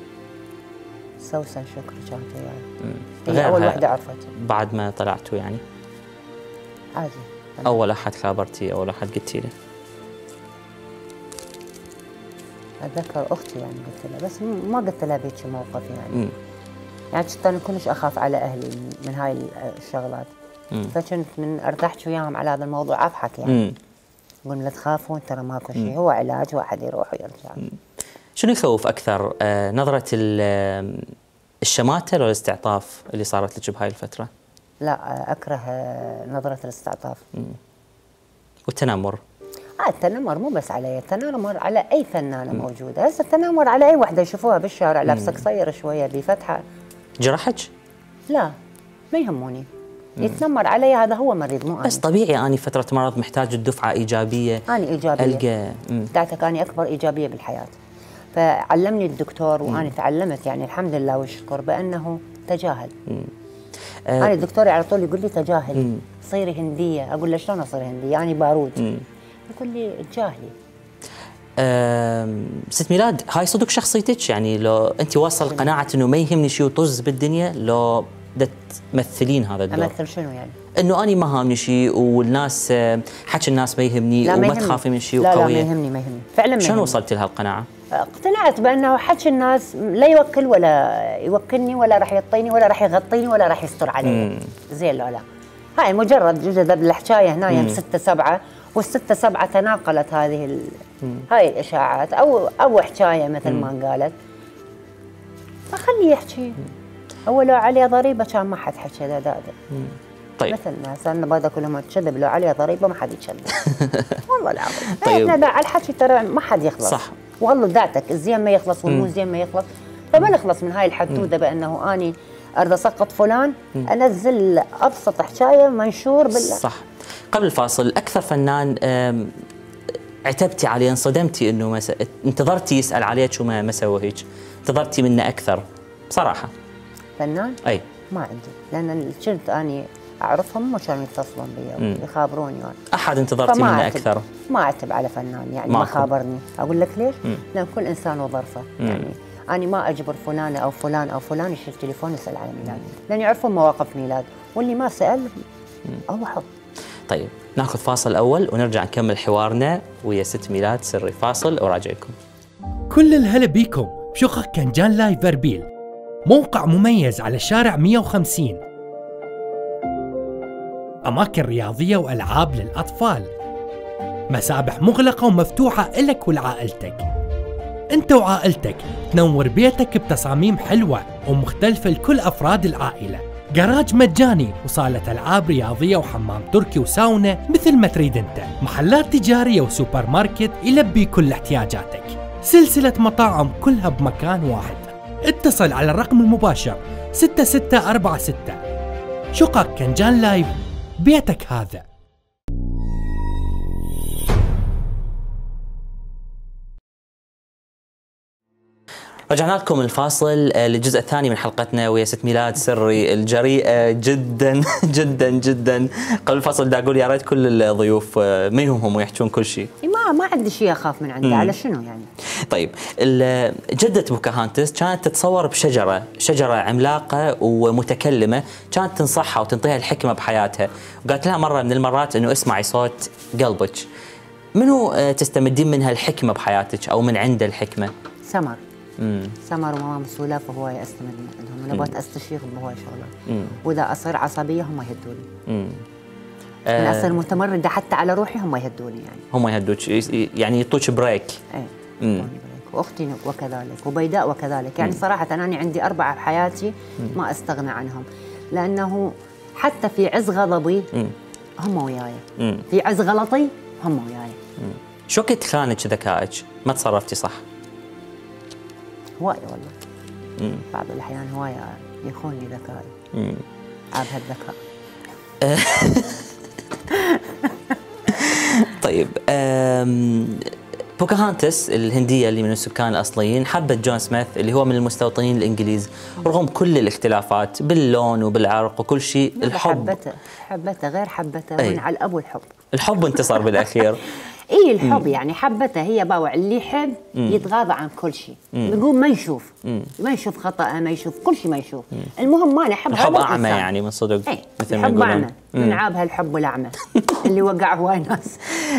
سوسن شكري كانت يعني. هي اول وحده عرفت. بعد ما طلعتوا يعني؟ عادي. اول احد خابرتي، اول احد قلتي له؟ اتذكر اختي يعني قلت لها، بس ما قلت لها بهيك موقف يعني. مم. يعني كنت انا كلش اخاف على اهلي من هاي الشغلات. مم. فكنت من ارتحت وياهم على هذا الموضوع اضحك يعني. قلنا لا تخافون ترى ماكو شيء، هو علاج واحد يروح ويرجع. مم. شنو يخوف اكثر؟ آه نظرة الشماتة ولا الاستعطاف اللي صارت لك بهاي الفترة؟ لا اكره نظرة الاستعطاف. مم. والتنمر؟ آه التنمر مو بس علي، التنمر على اي فنانه موجوده، هسه التنمر على اي وحده يشوفوها بالشارع لابسه قصير شويه بفتحه. جرحك؟ لا ما يهموني، يتنمر علي هذا هو مريض مو انا. بس طبيعي اني فتره مرض محتاج الدفعه ايجابيه. انا ايجابيه القى دعتك اني اكبر ايجابيه بالحياه، فعلمني الدكتور وانا تعلمت يعني الحمد لله والشكر بانه تجاهل. مم. أه انا الدكتور على طول يقول لي تجاهل، صيري هنديه، اقول له شلون اصير هنديه؟ يعني بارود. مم. يقول لي تجاهلي. أه ست ميلاد، هاي صدق شخصيتك يعني؟ لو انت واصل قناعه انه ما يهمني شيء وطز بالدنيا، لو بدك تمثلين هذا الدور؟ امثل شنو يعني؟ انه اني ما هامني شيء والناس حكي الناس ما يهمني وما تخافي من شيء وقويه. لا لا ما يهمني ما يهمني فعلا. ما شلون وصلتي لهالقناعه؟ اقتنعت بانه حكي الناس لا يوكل ولا يوكلني ولا راح يعطيني ولا راح يغطيني ولا راح يستر علي. زين لا لا هاي مجرد جزء الحكايه هنا ستة سبعة، والستة سبعة تناقلت هذه ال... هاي الاشاعات او او حكايه مثل ما قالت، فخليه يحكي. هو لو عليه ضريبه كان ما حد حكى ذا ذا. طيب مثل الناس انا بدا كلهم تكذب، لو عليه ضريبه ما حد يكذب. والله العظيم. طيب احنا على الحكي ترى ما حد يخلص. صح. والله ذاتك الزين ما يخلص والمو زين ما يخلص، فما نخلص من هاي الحدوده بانه اني اريد اسقط فلان، مم. انزل ابسط حكايه منشور بال صح. قبل الفاصل اكثر فنان عتبتي عليه، انصدمتي انه مس... انتظرتي يسال عليك وما ما سوى هيك، انتظرتي منه اكثر بصراحه؟ فنان؟ اي ما عندي، لان كنت اني اعرفهم ما كانوا يتصلون بي يخابروني يعني. احد انتظرتي منه اكثر؟ ما اعتب على فنان يعني ما خابرني، اقول لك ليش؟ مم. لان كل انسان وظرفه. مم. يعني أنا ما أجبر فلانة أو فلان أو فلان يشيل تليفون يسأل على ميلاد، لأن يعرفون مواقف ميلاد، واللي ما سأل هو حر. طيب ناخذ فاصل أول ونرجع نكمل حوارنا ويا ست ميلاد سري. فاصل وراجعكم. كل الهلا بيكم بشقق كنجان لايف أربيل، موقع مميز على شارع مية وخمسين، أماكن رياضية وألعاب للأطفال، مسابح مغلقة ومفتوحة إلك ولعائلتك. انت وعائلتك تنور بيتك بتصاميم حلوة ومختلفة لكل أفراد العائلة، جراج مجاني وصالة ألعاب رياضية وحمام تركي وساونا مثل ما تريد انت، محلات تجارية وسوبر ماركت يلبي كل احتياجاتك، سلسلة مطاعم كلها بمكان واحد. اتصل على الرقم المباشر ستة ستة أربعة ستة. شقق كنجان لايف، بيتك هذا. رجعنا لكم الفاصل للجزء الثاني من حلقتنا ويا ست ميلاد سري الجريئة جدا جدا جدا. قبل الفاصل دا أقول يا ريت كل الضيوف ما يهمهم ويحجون كل شيء. ما ما عندي شيء أخاف من عنده، على شنو يعني؟ طيب جدة بوكاهانتس كانت تتصور بشجرة، شجرة عملاقة ومتكلمة، كانت تنصحها وتنطيها الحكمة بحياتها، وقالت لها مرة من المرات إنه اسمعي صوت قلبك. منو تستمدين منها الحكمة بحياتك أو من عنده الحكمة؟ سمر. مم. سمر وماما سولاف وهواية استمد من عندهم، نبغى استشيرهم بهواية شغلات، واذا اصير عصبيه هم يهدوني. امم انا اصير متمرده حتى على روحي هم يهدوني يعني. هم يهدوك يعني يعطوك بريك. ايه يعطوني بريك، واختي وكذلك وبيداء وكذلك، يعني صراحه انا عندي اربعه بحياتي ما استغنى عنهم، لانه حتى في عز غضبي هم وياي، في عز غلطي هم وياي. شو كنت خانك ذكائك؟ ما تصرفتي صح؟ هواية والله. مم. بعض الأحيان هواية يخونني ذكائي. عاب هالذكاء. طيب بوكاهانتس الهندية اللي من السكان الأصليين حبت جون سميث اللي هو من المستوطنين الإنجليز رغم كل الاختلافات باللون وبالعرق وكل شيء. الحب حبته حبته غير حبته من على الأب والحب. الحب انتصر بالأخير. اي الحب مم. يعني حبته هي باوع اللي يحب يتغاضى عن كل شيء، يقول ما يشوف مم. ما يشوف خطأه، ما يشوف كل شيء، ما يشوف مم. المهم ما نحب الحب أعمى يعني من صدق. ايه مثل ما يقولون أعمى من عاب هالحب والأعمى اللي وقع هواي ناس.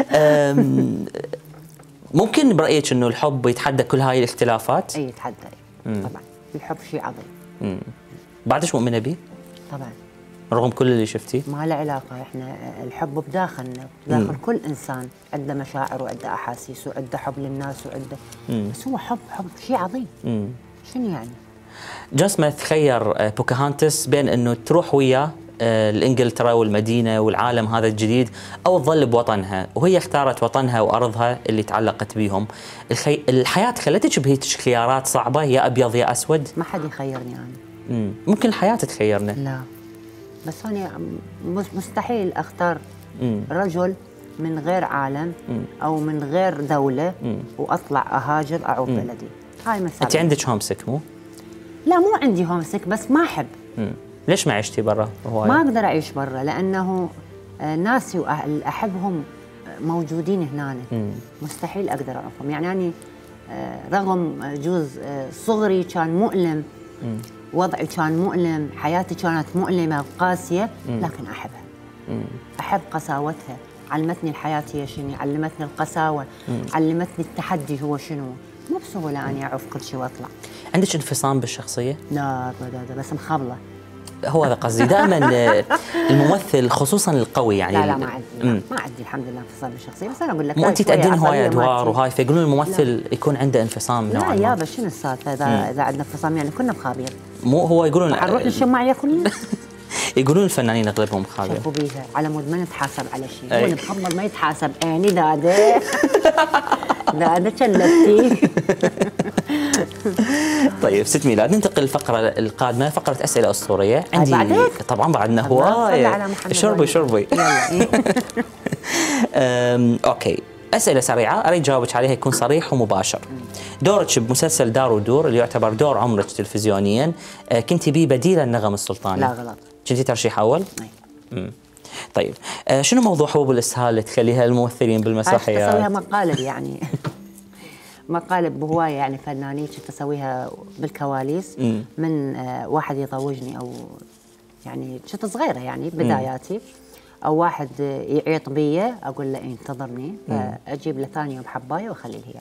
ممكن برأيك انه الحب يتحدى كل هاي الاختلافات؟ اي يتحدى طبعا، الحب شيء عظيم. مم. بعدش مؤمنة به؟ طبعا رغم كل اللي شفتيه؟ ما له علاقة، احنا الحب بداخلنا، بداخل كل انسان عنده مشاعر وعنده احاسيس وعنده حب للناس وعنده مم. بس هو حب حب شيء عظيم. مم. شنو يعني؟ جون سميث خير بوكاهانتس بين انه تروح وياه لانجلترا والمدينه والعالم هذا الجديد او تظل بوطنها، وهي اختارت وطنها وارضها اللي تعلقت بيهم. الخي... الحياه خلتك بهيك خيارات صعبه، يا ابيض يا اسود؟ ما حد يخيرني انا. مم. ممكن الحياه تخيرنا. لا بس أنا مستحيل أختار مم. رجل من غير عالم مم. أو من غير دولة مم. وأطلع أهاجر أعود مم. بلدي. هاي مسألة. أنت عندك هومسك مو؟ لا مو عندي هومسك، بس ما أحب. مم. ليش ما عشتي برا؟ ما أقدر أعيش برا لأنه ناسي وأهل أحبهم موجودين هنا، مستحيل أقدر أعرفهم. يعني أنا رغم جوز صغري كان مؤلم، مم. وضعي كان مؤلم، حياتي كانت مؤلمة قاسية، لكن أحبها. مم. أحب قساوتها، علمتني الحياة هي شنو، علمتني القساوة، مم. علمتني التحدي هو شنو. مو بسهولة أني أعرف كل شيء وأطلع. عندك انفصام بالشخصية؟ لا لا بس مخبلة. هو هذا قصدي، دائما الممثل خصوصا القوي يعني. لا لا ما عندي لا. ما عندي الحمد لله انفصام بالشخصيه، بس انا اقول لك مو انت تأدين هواي ادوار وهاي، فيقولون الممثل لا. يكون عنده انفصام نوعا ما. لا يابا شنو السالفه اذا اذا عندنا انفصام يعني كنا بخابير. مو هو يقولون نروح للشماعيه كلنا. يقولون الفنانين اغلبهم خابير. شوفوا بيها على مود ما نتحاسب على شيء، هو المخبر ما يتحاسب. يعني داده داده شلتي. طيب ست ميلاد ننتقل للفقرة القادمة، فقرة أسئلة أسطورية. عندي بعدك؟ طبعا بعدنا هواية. شربي شربي. أوكي أسئلة سريعة أريد جوابك عليها يكون صريح ومباشر. دورك بمسلسل دار ودور اللي يعتبر دور عمرك تلفزيونيا كنتي بيه بديلة النغم السلطاني. لا غلط. كنتي ترشيح أول؟ أي. طيب شنو موضوع حبوب الإسهال اللي تخليها الممثلين بالمسرحيات؟ تسويها مقالب يعني. مقالب بهواية يعني فنانين كنت أسويها بالكواليس مم. من آه واحد يطوجني أو يعني كنت صغيرة يعني بداياتي، أو واحد يعيط بي أقول له انتظرني فأجيب له ثاني يوم حباية وأخليه هي.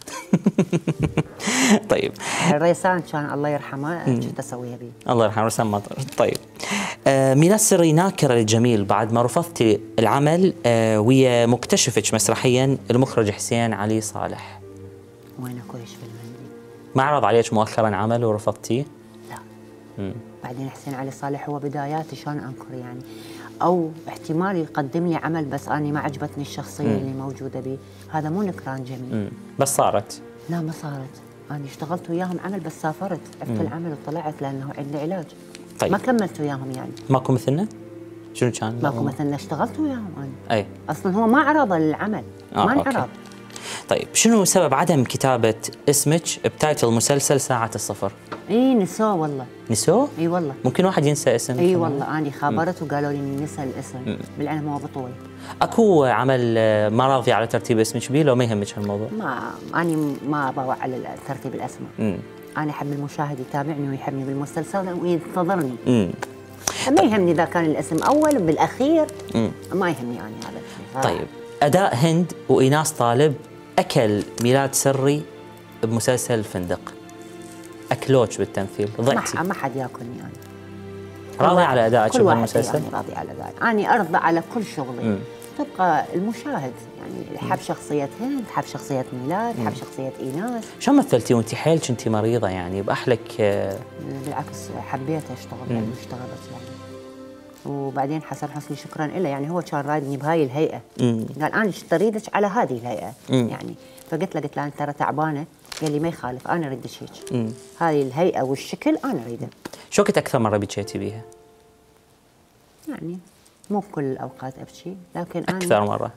طيب الريسان كان الله يرحمه كنت أسويها بيه. الله يرحمه ريسان مطر. طيب آه ميلاد سري ناكرة للجميل بعد ما رفضتي العمل آه ويا مكتشفك مسرحيا المخرج حسين علي صالح. وين اكو ايش فيلم عندي؟ ما عرض عليك مؤخرا عمل ورفضتيه؟ لا. مم. بعدين حسين علي صالح هو بداياتي شلون انكر يعني، او احتمال يقدم لي عمل بس اني ما عجبتني الشخصيه مم. اللي موجوده بي، هذا مو نكران جميل. مم. بس صارت؟ لا ما صارت، انا اشتغلت وياهم عمل بس سافرت، عرفت العمل وطلعت لانه عندي علاج. طيب. ما كملت وياهم يعني. ماكو مثلنا؟ شنو كان؟ ماكو مثلنا اشتغلت وياهم انا. اي. اصلا هو ما عرض العمل، آه ما انعرض. طيب شنو سبب عدم كتابة اسمك بتايتل مسلسل ساعة الصفر؟ اي نسوه والله. نسوه؟ اي والله. ممكن واحد ينسى اسم؟ اي والله انا خابرت وقالوا لي نسى الاسم بالعلم هو بطول. اكو عمل ما راضي على ترتيب اسمك بيه لو ما يهمك هالموضوع؟ ما انا ما بوع على ترتيب الاسماء. امم انا احب المشاهد يتابعني ويحبني بالمسلسل وينتظرني. امم ما يهمني اذا كان الاسم اول بالاخير. مم. ما يهمني يعني هذا الشيء. طيب اداء هند وايناس طالب اكل ميلاد سري بمسلسل الفندق. اكلوش بالتمثيل، ضعتي. ما حد ياكلني يعني. راضي على ادائك بالمسلسل؟ يعني راضي على ادائي، انا ارضى على كل شغلي. مم. تبقى المشاهد يعني حب شخصية هند، حب شخصية ميلاد، حب شخصية ايناس. شو مثلتي وانت حيل كنتي مريضة يعني بأحلك؟ بالعكس حبيت اشتغل يعني اشتغلت يعني. وبعدين حسن حسني شكرا له يعني هو كان رايدني بهاي الهيئة. مم. قال انا اريدك على هذه الهيئة. مم. يعني فقلت له قلت له انا ترى تعبانة، قال لي ما يخالف انا اريد هيك. هذه الهيئة والشكل انا اريده. شو كنت اكثر مرة بكيتي بيها؟ يعني مو بكل الاوقات ابكي لكن انا اكثر مرة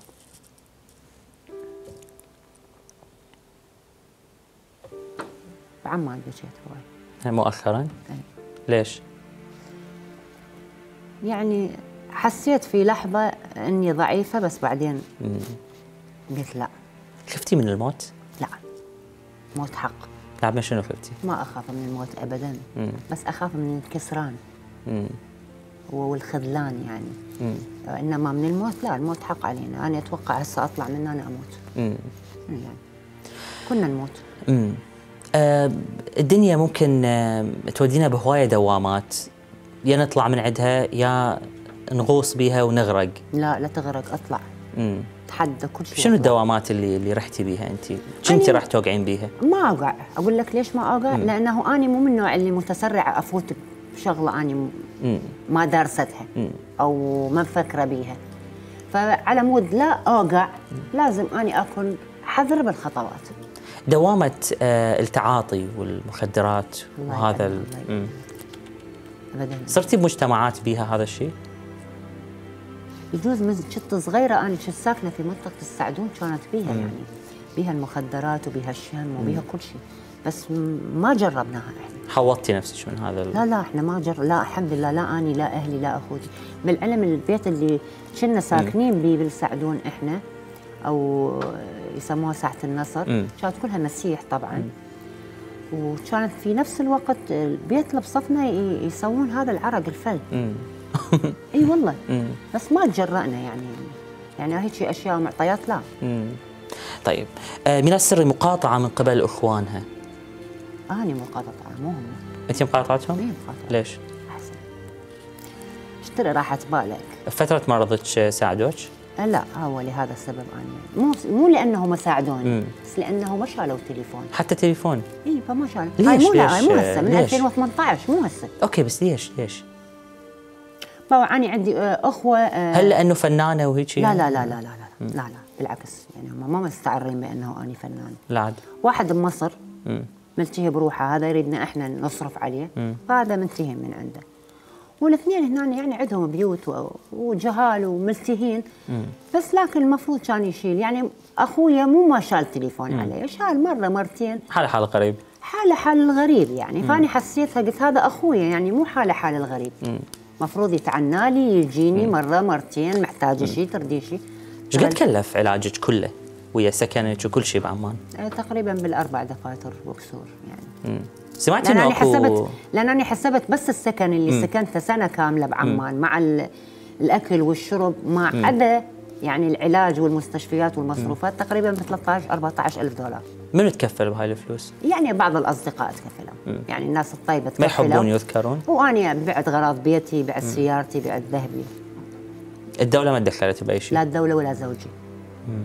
بعمان بكيت هواي. مؤخرا؟ أي. ليش؟ يعني حسيت في لحظة اني ضعيفة بس بعدين مم. قلت لا. خفتي من الموت؟ لا، موت حق. لا من شنو خفتي؟ ما اخاف من الموت ابدا. مم. بس اخاف من الكسران. مم. والخذلان يعني. مم. انما من الموت لا، الموت حق علينا، انا اتوقع هسه اطلع من انا اموت. مم. يعني كنا نموت. امم آه الدنيا ممكن آه تودينا بهوايه دوامات، يا نطلع من عندها يا نغوص بيها ونغرق. لا لا تغرق، اطلع. امم تحدى كل شيء. شنو الدوامات اللي اللي رحتي بيها انت؟ كنتي راح توقعين بيها؟ ما اوقع، اقول لك ليش ما اوقع؟ مم. لانه انا مو من النوع اللي متسرع افوت بشغله انا ما دارستها مم. او ما مفكره بيها. فعلى مود لا اوقع لازم اني اكون حذر بالخطوات. دوامه آه التعاطي والمخدرات وهذا ال... ابدا. صرتي بمجتمعات بيها هذا الشيء؟ يجوز من كنت صغيره انا كنت ساكنه في منطقه السعدون كانت بيها مم. يعني بيها المخدرات وبيها الشم وبيها كل شيء، بس ما جربناها احنا. حوطتي نفسك من هذا ال... لا لا احنا ما جر لا الحمد لله، لا اني لا اهلي لا اخوتي. بالعلم البيت اللي كنا ساكنين بيه بالسعدون احنا او يسموها ساحه النصر مم. كانت كلها مسيح طبعا. مم. وكانت في نفس الوقت البيت اللي بصفنا يسوون هذا العرق الفل. اي والله. مم. بس ما تجرأنا يعني يعني هيك اشياء ومعطيات لا. مم. طيب آه ميلاد سري مقاطعه من قبل اخوانها. انا مقاطعه مو هم. انت مقاطعتهم؟ اي مقاطعه. ليش؟ احسن اشتري راحه بالك. فتره مرضك ساعدوك؟ لا هو لهذا السبب انا مو مو لانهم ساعدوني بس لانه ما شالوا تليفون. حتى تليفون؟ اي فما شالوا. ليش؟ مو ليش؟ مو هسه من ألفين وثمانية عشر مو هسه. اوكي بس ليش ليش؟ طبعا عندي اخوه. هل لانه فنانه وهيك؟ لا لا لا لا لا لا, لا, لا بالعكس يعني هم ما مستعرين بانه انا فنان. لا عاد واحد بمصر ملتهي بروحه هذا يريدنا احنا نصرف عليه فهذا منتهي من عنده. والاثنين هنا يعني عندهم بيوت وجهال وملتهين بس لكن المفروض كان يشيل يعني اخويا مو ما شال تليفون مم. عليه، شال مره مرتين. حاله حال غريب. حاله حال الغريب يعني مم. فاني حسيتها قلت هذا اخويا يعني مو حاله حال الغريب. المفروض يتعنى لي يجيني مم. مره مرتين محتاجه شيء تردي شيء. ايش قد كلف علاجك كله ويا سكنك وكل شيء بعمان؟ اه تقريبا بالاربع دفاتر وكسور يعني. مم. سمعتي انه اكو حسبت لان انا حسبت بس السكن اللي مم. سكنته سنه كامله بعمان مم. مع الاكل والشرب مع عدا يعني العلاج والمستشفيات والمصروفات مم. تقريبا ب ثلاثة عشر أربعة عشر ألف دولار. منو تكفل بهاي الفلوس؟ يعني بعض الاصدقاء تكفلهم يعني الناس الطيبه تكفلهم. ما يحبون يذكرون؟ واني بعت غراض بيتي، بعت سيارتي، بعت ذهبي. الدوله ما تدخلت باي شيء؟ لا الدوله ولا زوجي. مم.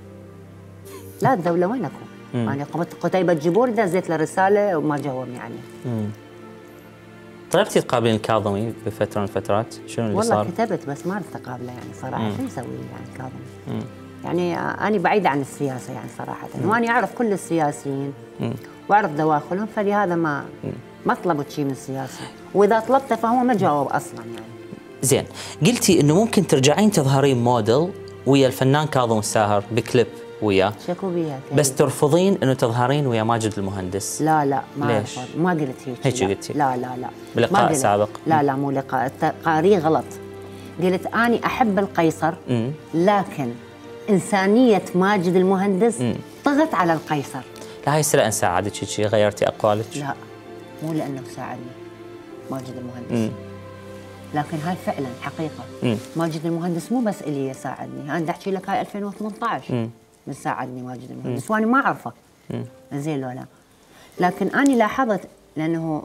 لا الدوله وين اكو؟ يعني قمت قتيبة جيبور دزيت له رساله وما جاوبني عليه. امم طلبتي تقابلين الكاظمي بفتره من الفترات، شنو اللي والله صار؟ والله كتبت بس ما تقابله يعني صراحه. شو نسوي يعني كاظمي؟ مم. يعني انا بعيده عن السياسه يعني صراحه وانا اعرف كل السياسيين مم. واعرف دواخلهم فلهذا ما مم. ما طلبت شيء من السياسي واذا طلبته فهو ما جاوب اصلا يعني. زين قلتي انه ممكن ترجعين تظهرين موديل ويا الفنان كاظم الساهر بكليب وياه. شكوبيات بس ترفضين انه تظهرين ويا ماجد المهندس؟ لا لا ما ليش؟ أرفض. ما قلت هيك. هيك قلتي؟ لا لا لا بلقاء سابق؟ لا لا مو لقاء، قاري غلط. قلت اني احب القيصر مم. لكن انسانيه ماجد المهندس مم. طغت على القيصر. لا هي سلا ان ساعدك شي غيرتي اقوالك؟ لا مو لانه ساعدني ماجد المهندس. مم. لكن هاي فعلا حقيقه. مم. ماجد المهندس مو بس اللي ساعدني، انا بدي احكي لك هاي ألفين وثمانية عشر مم. من ساعدني ماجد المهندس وانا ما اعرفه. زين لو لا، لكن اني لاحظت لانه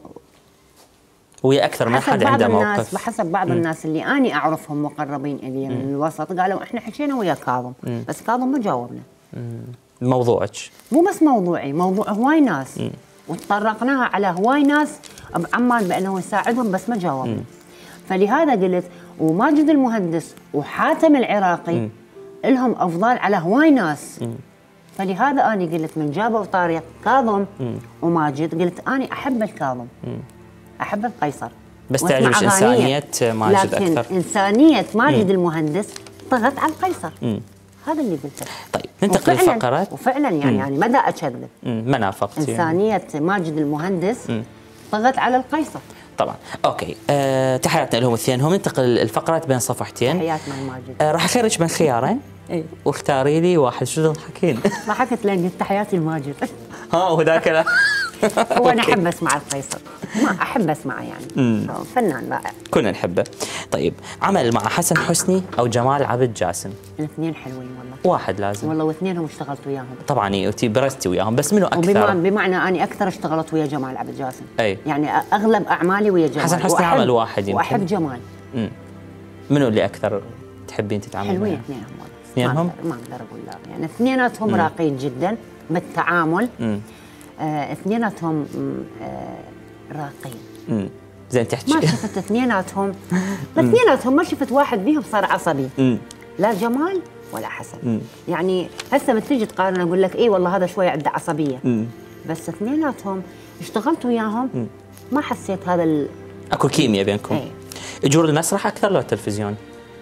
وهي اكثر من حد عنده موقف. بحسب بعض مم. الناس اللي اني اعرفهم مقربين الي من الوسط قالوا احنا حكينا ويا كاظم بس كاظم ما جاوبنا. موضوعك مو بس موضوعي، موضوع هواي ناس مم. وتطرقناها على هواي ناس بعمان بانه يساعدهم بس ما جاوبنا. مم. فلهذا قلت وماجد المهندس وحاتم العراقي مم. لهم افضال على هواي ناس. مم. فلهذا اني قلت من جابوا طارق كاظم مم. وماجد قلت اني احب الكاظم. مم. احب القيصر بس تعجبش انسانيه ماجد لكن اكثر. انسانيه ماجد مم. المهندس طغت على القيصر. مم. هذا اللي قلته. طيب ننتقل لفقرات. وفعلا يعني مم. يعني ما دا اكذب. ما نافقتي. انسانيه يعني. ماجد المهندس مم. طغت على القيصر. طبعا. اوكي أه تحياتنا لهم الاثنين. ننتقل الفقرات بين صفحتين. تحياتنا لماجد. أه راح اخيرك بين خيارين. ايه واختاري لي واحد. شو تضحكين؟ ضحكت لان قلت تحياتي لماجد. ها وذاك لا. هو انا احب اسمع القيصر، ما احب اسمعه يعني. فنان رائع كنا نحبه. طيب عمل مع حسن حسني او جمال عبد جاسم؟ الاثنين حلوين والله. واحد لازم. والله واثنينهم اشتغلت وياهم. طبعا انت برزتي وياهم بس منو اكثر؟ وبمعنى بمعنى اني اكثر اشتغلت ويا جمال عبد جاسم. اي يعني اغلب اعمالي ويا جمال. حسن حسني عمل واحد يمكن. واحب جمال. امم منو اللي اكثر تحبين تتعاملين؟ حلوين اثنينهم والله. اثنينهم؟ ما اقدر اقول لا، يعني اثنيناتهم راقيين جدا بالتعامل. امم آه اثنيناتهم آه راقين. امم زين تحكي. ما شفت اثنيناتهم اثنيناتهم ما شفت واحد فيهم صار عصبي. مم. لا جمال ولا حسن. مم. يعني هسه من تيجي تقارن اقول لك اي والله هذا شوي عنده عصبيه. مم. بس اثنيناتهم اشتغلت وياهم مم. ما حسيت هذا ال... اكو كيمياء بينكم. ايه. اجور المسرح اكثر لو التلفزيون؟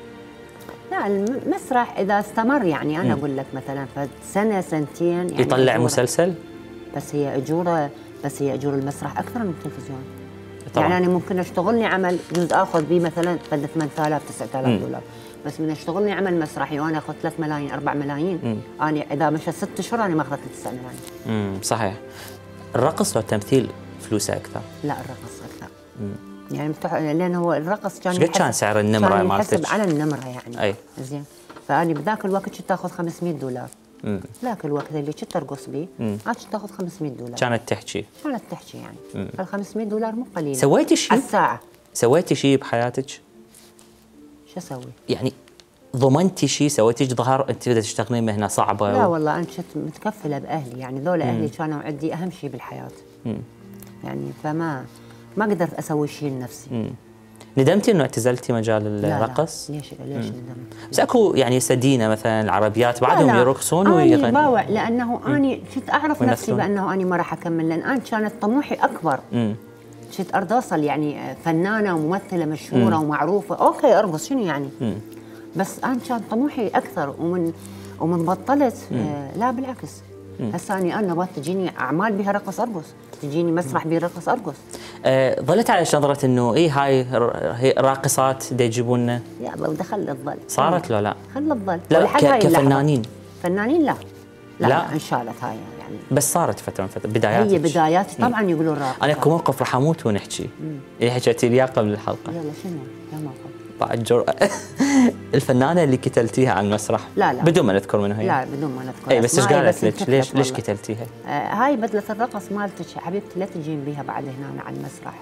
لا المسرح اذا استمر يعني انا اقول لك مثلا سنه سنتين يعني يطلع أجورة. مسلسل. بس هي اجوره بس هي اجور المسرح اكثر من التلفزيون. طبعا. يعني انا ممكن اشتغل لي عمل جزء اخذ به مثلا قد ثمانية آلاف تسعة آلاف دولار، بس من اشتغل لي عمل مسرحي وانا اخذ ثلاثة ملايين أربعة ملايين مم. انا اذا مشى ست اشهر انا ما اخذت تسعة ملايين. امم صحيح. الرقص والتمثيل فلوسه اكثر؟ لا الرقص اكثر. امم يعني مفتوح لان هو الرقص كان ايش قد كان سعر النمره مالتك؟ على النمره يعني. اي زين. فاني بذاك الوقت كنت اخذ خمسمئة دولار. امم ذاك الوقت اللي كنت ارقص به انا كنت اخذ خمسمئة دولار. كانت تحكي كانت تحكي يعني ال خمسمئة دولار مو قليله. سويتي شيء؟ الساعه سويتي شيء بحياتك؟ شو اسوي؟ يعني ضمنتي شيء؟ سويتي ظهر انت بدك تشتغلين مهنه صعبه؟ لا و... والله انا كنت متكفله باهلي يعني ذولا اهلي كانوا عندي اهم شيء بالحياه. مم. يعني فما ما قدرت اسوي شيء لنفسي. مم. ندمتي انه اعتزلتي مجال الرقص؟ لا لا. ليش ليش ندمت؟ بس اكو يعني سدينه مثلا العربيات بعدهم لا لا. يرقصون ويغنون. انا باوع لانه اني كنت اعرف نفسي بانه اني ما راح اكمل لان انا كانت طموحي اكبر. مم. كنت اريد اوصل يعني فنانه وممثله مشهوره مم. ومعروفه، اوكي ارقص شنو يعني؟ مم. بس انا كان طموحي اكثر ومن ومن بطلت آه لا بالعكس. هسه اني انا نبغى تجيني اعمال بها رقص ارقص، تجيني مسرح بها رقص ارقص. أه ظلت على نظره انه اي هاي هي راقصات دا يجيبون لنا؟ يا الله خلت تظل. صارت لو لا؟ خلت تظل. لا كفنانين. فنانين لا. لا, لا. انشالت هاي يعني. بس صارت فتره من فتره بداياتك. هي بداياتي طبعا مم. يقولون راقصه. انا اكو موقف راح اموت ونحكي. اللي حكيتي لي قبل الحلقه. يلا شنو؟ يا موقف. بعد جرأة. الفنانه اللي كتلتيها على المسرح. لا لا بدون ما نذكر من هي. لا بدون ما نذكر. اي بس ايش قالت لك؟ ليش ليش كتلتيها؟ آه هاي بدله الرقص مالتك حبيبتي لا تجين بيها بعد هنا على المسرح.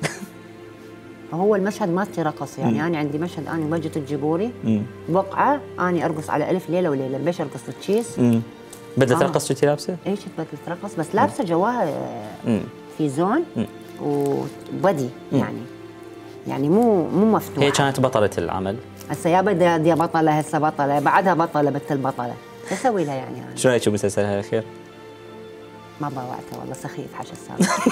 هو المشهد مالتي رقص يعني. مم. انا عندي مشهد انا وجهة الجبوري بقعه اني ارقص على الف ليله وليله. ليش ارقص التشيس؟ بدله آه. رقص كنتي لابسه؟ اي كنت بدله رقص بس لابسه جواها آه في زون وبدي يعني يعني مو مو مفتوح. هي كانت بطله العمل. هسه يا بدي بطله هسه بطله بعدها بطله بنت البطله شو اسوي لها يعني انا؟ شو رايك بمسلسلها الاخير؟ ما باوعته والله سخيف حاجه السابق.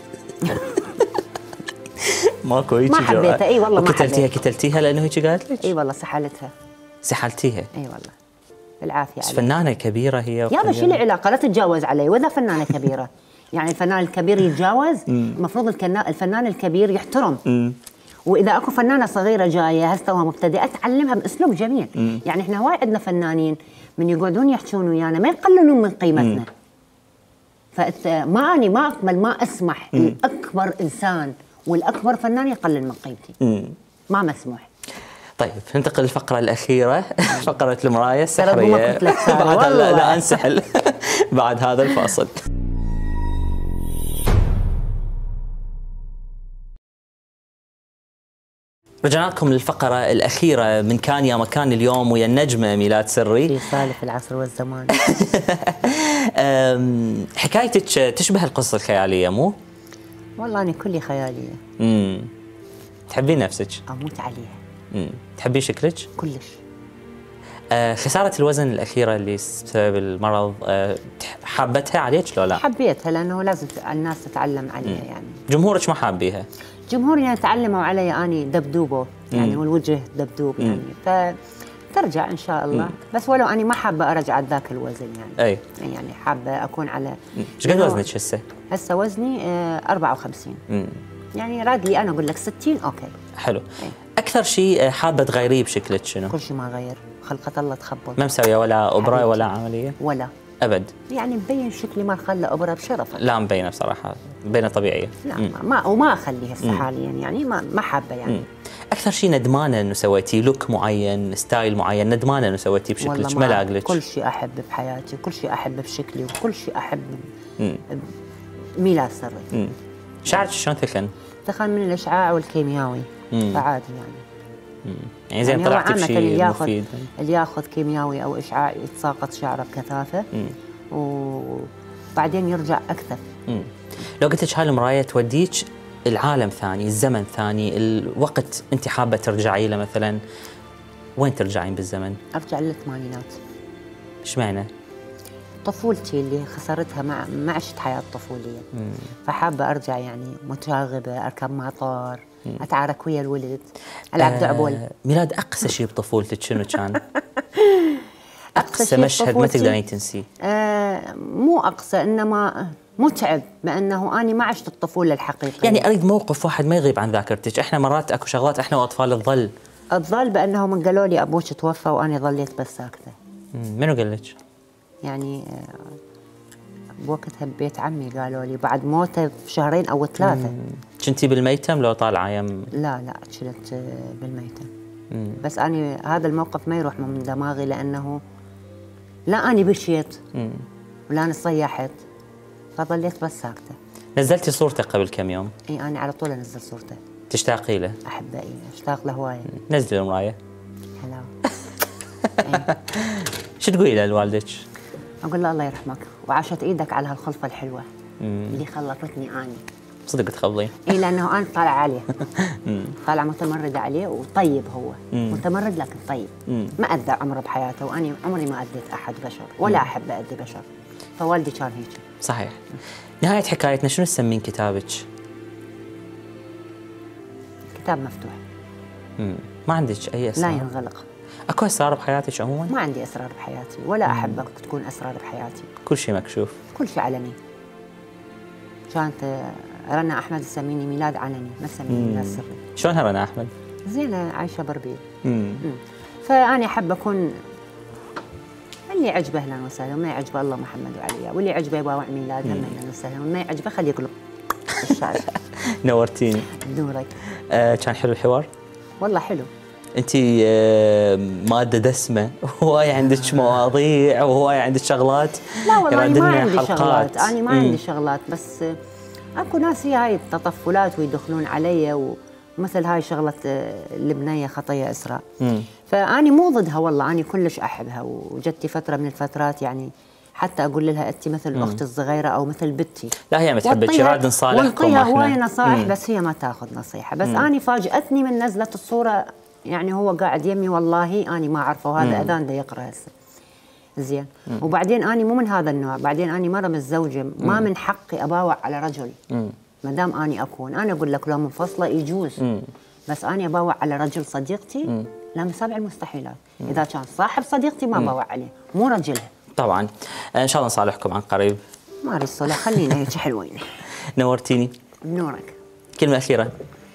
ماكو هيك ما حبيتها. اي والله ما حبيتها. كتلتيها كتلتيها لانه هيك قالت لك؟ اي والله سحلتها. سحلتيها؟ اي والله. بالعافيه بس عليك. فنانه كبيره هي يابا شو لي علاقه؟ لا تتجاوز علي واذا فنانه كبيره. يعني الفنان الكبير يتجاوز؟ المفروض الفنان الكبير يحترم. مم. واذا اكو فنانه صغيره جايه هسه مبتدئه تعلمها باسلوب جميل. مم. يعني احنا هواي عندنا فنانين من يقعدون يحجون ويانا ما يقللون من قيمتنا. فما اني ما اقبل ما اسمح لاكبر انسان والاكبر فنان يقلل من قيمتي. مم. ما مسموح. طيب ننتقل للفقرة الأخيرة، فقرة المراية السحرية. بعد لا, لا أنسحل بعد هذا الفاصل. رجعنا لكم للفقرة الأخيرة من كان يا مكان اليوم ويا النجمة ميلاد سري. في سالف العصر والزمان. حكايتك تشبه القصص الخيالية مو؟ والله أنا كلي خيالية. امم تحبين نفسك؟ أموت عليها. امم تحبين شكلك؟ كلش. آه خسارة الوزن الأخيرة اللي بسبب المرض آه حابتها عليك لو لا؟ حبيتها لأنه لازم الناس تتعلم عليها. مم. يعني جمهورك ما حابيها؟ جمهوري يعني تعلموا علي أني دبدوبه يعني مم. والوجه دبدوب مم. يعني فترجع إن شاء الله. مم. بس ولو أني ما حابة أرجع ذاك الوزن يعني. أي. يعني حابة أكون على. إيش قد وزنك هسه؟ هسه وزني آه أربعة وخمسين. مم. يعني راد لي أنا أقول لك ستين أوكي. حلو. أي. أكثر شيء حابة تغيريه بشكلك شنو؟ كل شيء ما غير، خلقة الله تخبط. ما مسوية ولا أوبرا ولا عملية؟ ولا أبد. يعني مبين شكلي ما خلى أوبرا بشرف. لا مبينة بصراحة، مبينة طبيعية. لا مم. ما وما أخليها هسه حاليا يعني ما ما حابة يعني. مم. أكثر شيء ندمانة إنه سويتيه لوك معين، ستايل معين، ندمانة إنه سويتيه بشكلك ما لاقلك؟ كل شيء أحب بحياتي، وكل شيء أحب بشكلي، وكل شيء أحب ميلاد سري. شعرك شلون ثخن؟ ثخن من الإشعاع والكيميائي. فعادي يعني. مم. يعني زين يعني طلعتي بشيء اللي ياخذ مفيد. اللي ياخذ كيميائي او اشعاع يتساقط شعره بكثافه وبعدين يرجع اكثر. مم. لو قلت لك هاي المرايه توديك العالم ثاني، الزمن ثاني، الوقت انت حابه ترجعي له مثلا، وين ترجعين بالزمن؟ ارجع للثمانينات. ايش معنى؟ طفولتي اللي خسرتها مع ما عشت حياه طفوليه. مم. فحابه ارجع يعني متشاغبه، اركب مطار، اتعارك ويا الولد، العب آه دعبول. ميلاد اقصى شيء بطفولتك شنو كان؟ اقصى مشهد ما تقدرين تنسيه. آه مو اقصى انما متعب لانه اني ما عشت الطفوله الحقيقيه. يعني اريد موقف واحد ما يغيب عن ذاكرتك، احنا مرات اكو شغلات احنا واطفال تظل تظل بانه من قالوا لي ابوك توفى وانا ظليت بس ساكته. منو قال لك؟ يعني آه بوقتها ببيت عمي قالوا لي بعد موته بشهرين او ثلاثه. كنتي بالميتم لو طالعه يم؟ لا لا كنت بالميتم. مم. بس أنا هذا الموقف ما يروح من دماغي لأنه لا أنا بشيت مم. ولا أنا صيحت فظليت بس ساكتة. نزلتي صورته قبل كم يوم؟ اي أنا على طول أنزل صورته. تشتاقي له؟ أحبه إيه أشتاق له هواية. نزلي المراية. هلا. شو تقولي له لوالدك؟ أقول له الله يرحمك وعاشت إيدك على هالخلفة الحلوة مم. اللي خلطتني أنا. صدق تخبلين؟ اي لانه انا طالع عليه. طالع متمرد عليه وطيب هو. مم. متمرد لكن طيب. مم. ما اذى عمره بحياته وانا عمري ما اذيت احد بشر ولا احب اذي بشر. فوالدي كان هيك. صحيح. نهاية حكايتنا شنو تسمين كتابك؟ كتاب مفتوح. مم. ما عندك اي اسرار؟ لا ينغلق. اكو اسرار بحياتك عموما؟ ما عندي اسرار بحياتي ولا احب تكون اسرار بحياتي. كل شيء مكشوف. كل شيء علني. كانت رنا احمد تسميني ميلاد علني ما تسميني ميلاد سري. شلونها رنا احمد؟ زينه عايشه بربيل. امم فانا احب اكون اللي يعجبه اهلا وسهلا وما يعجبه الله محمد وعليا واللي يعجبه يباوع ميلاد هم اهلا وسهلا وما يعجبه خليه يقلب الشاشه. نورتيني. نورك. آه كان حلو الحوار؟ والله حلو. انت آه ماده دسمه وهواي عندك مواضيع وهواي عندك شغلات. لا والله ما عندي حلقات. شغلات انا ما مم. عندي شغلات بس اكو ناس هي هاي التطفلات ويدخلون علي ومثل هاي شغله البنيه خطيه اسراء. فاني مو ضدها والله اني كلش احبها وجدتي فتره من الفترات يعني حتى اقول لها انت مثل اختي الصغيره او مثل بنتي. لا هي ما تحبك راد نصالحكم ونعطيها هواي نصائح بس هي ما تاخذ نصيحه بس مم. اني فاجاتني من نزله الصوره يعني هو قاعد يمي والله اني ما اعرفه وهذا اذان ده يقرا هسه. زين مم. وبعدين اني مو من هذا النوع بعدين اني مره متزوجه ما من حقي اباوع على رجل ما دام اني اكون انا اقول لك لو منفصله يجوز مم. بس اني اباوع على رجل صديقتي مم. لا من سابع المستحيلات. اذا كان صاحب صديقتي ما بوع عليه، مو رجلها. طبعا ان شاء الله نصالحكم عن قريب. ما اريد صلح، خلينا هيك حلوين. نورتيني. بنورك. كلمه اخيره.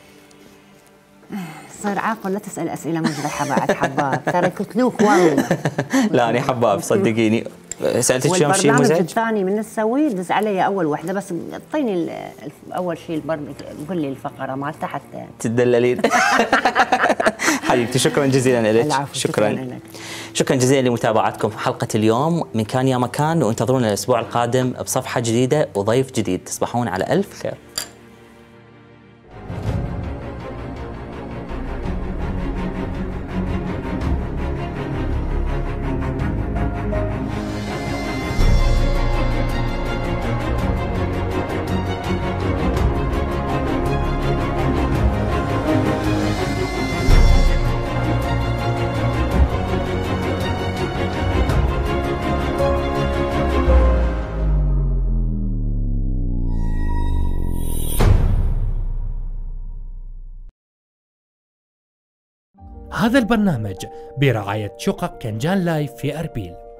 صار عاقل لا تسال اسئله مجرحه بعد حباب، ترى كتلوك والله. لا انا حباب صدقيني. سالتك يوم شيء والبرنامج مزعج؟ الثاني من نسويه دز علي اول وحده بس، اعطيني اول شيء البرنامج، قول لي الفقره مالته حتى تدللين. حبيبتي شكرا جزيلا لك. العفو، شكرا لك. شكرا جزيلا لمتابعتكم حلقه اليوم من كان يا مكان، وانتظرونا الاسبوع القادم بصفحه جديده وضيف جديد. تصبحون على الف خير. هذا البرنامج برعاية شقق كنجان لايف في أربيل.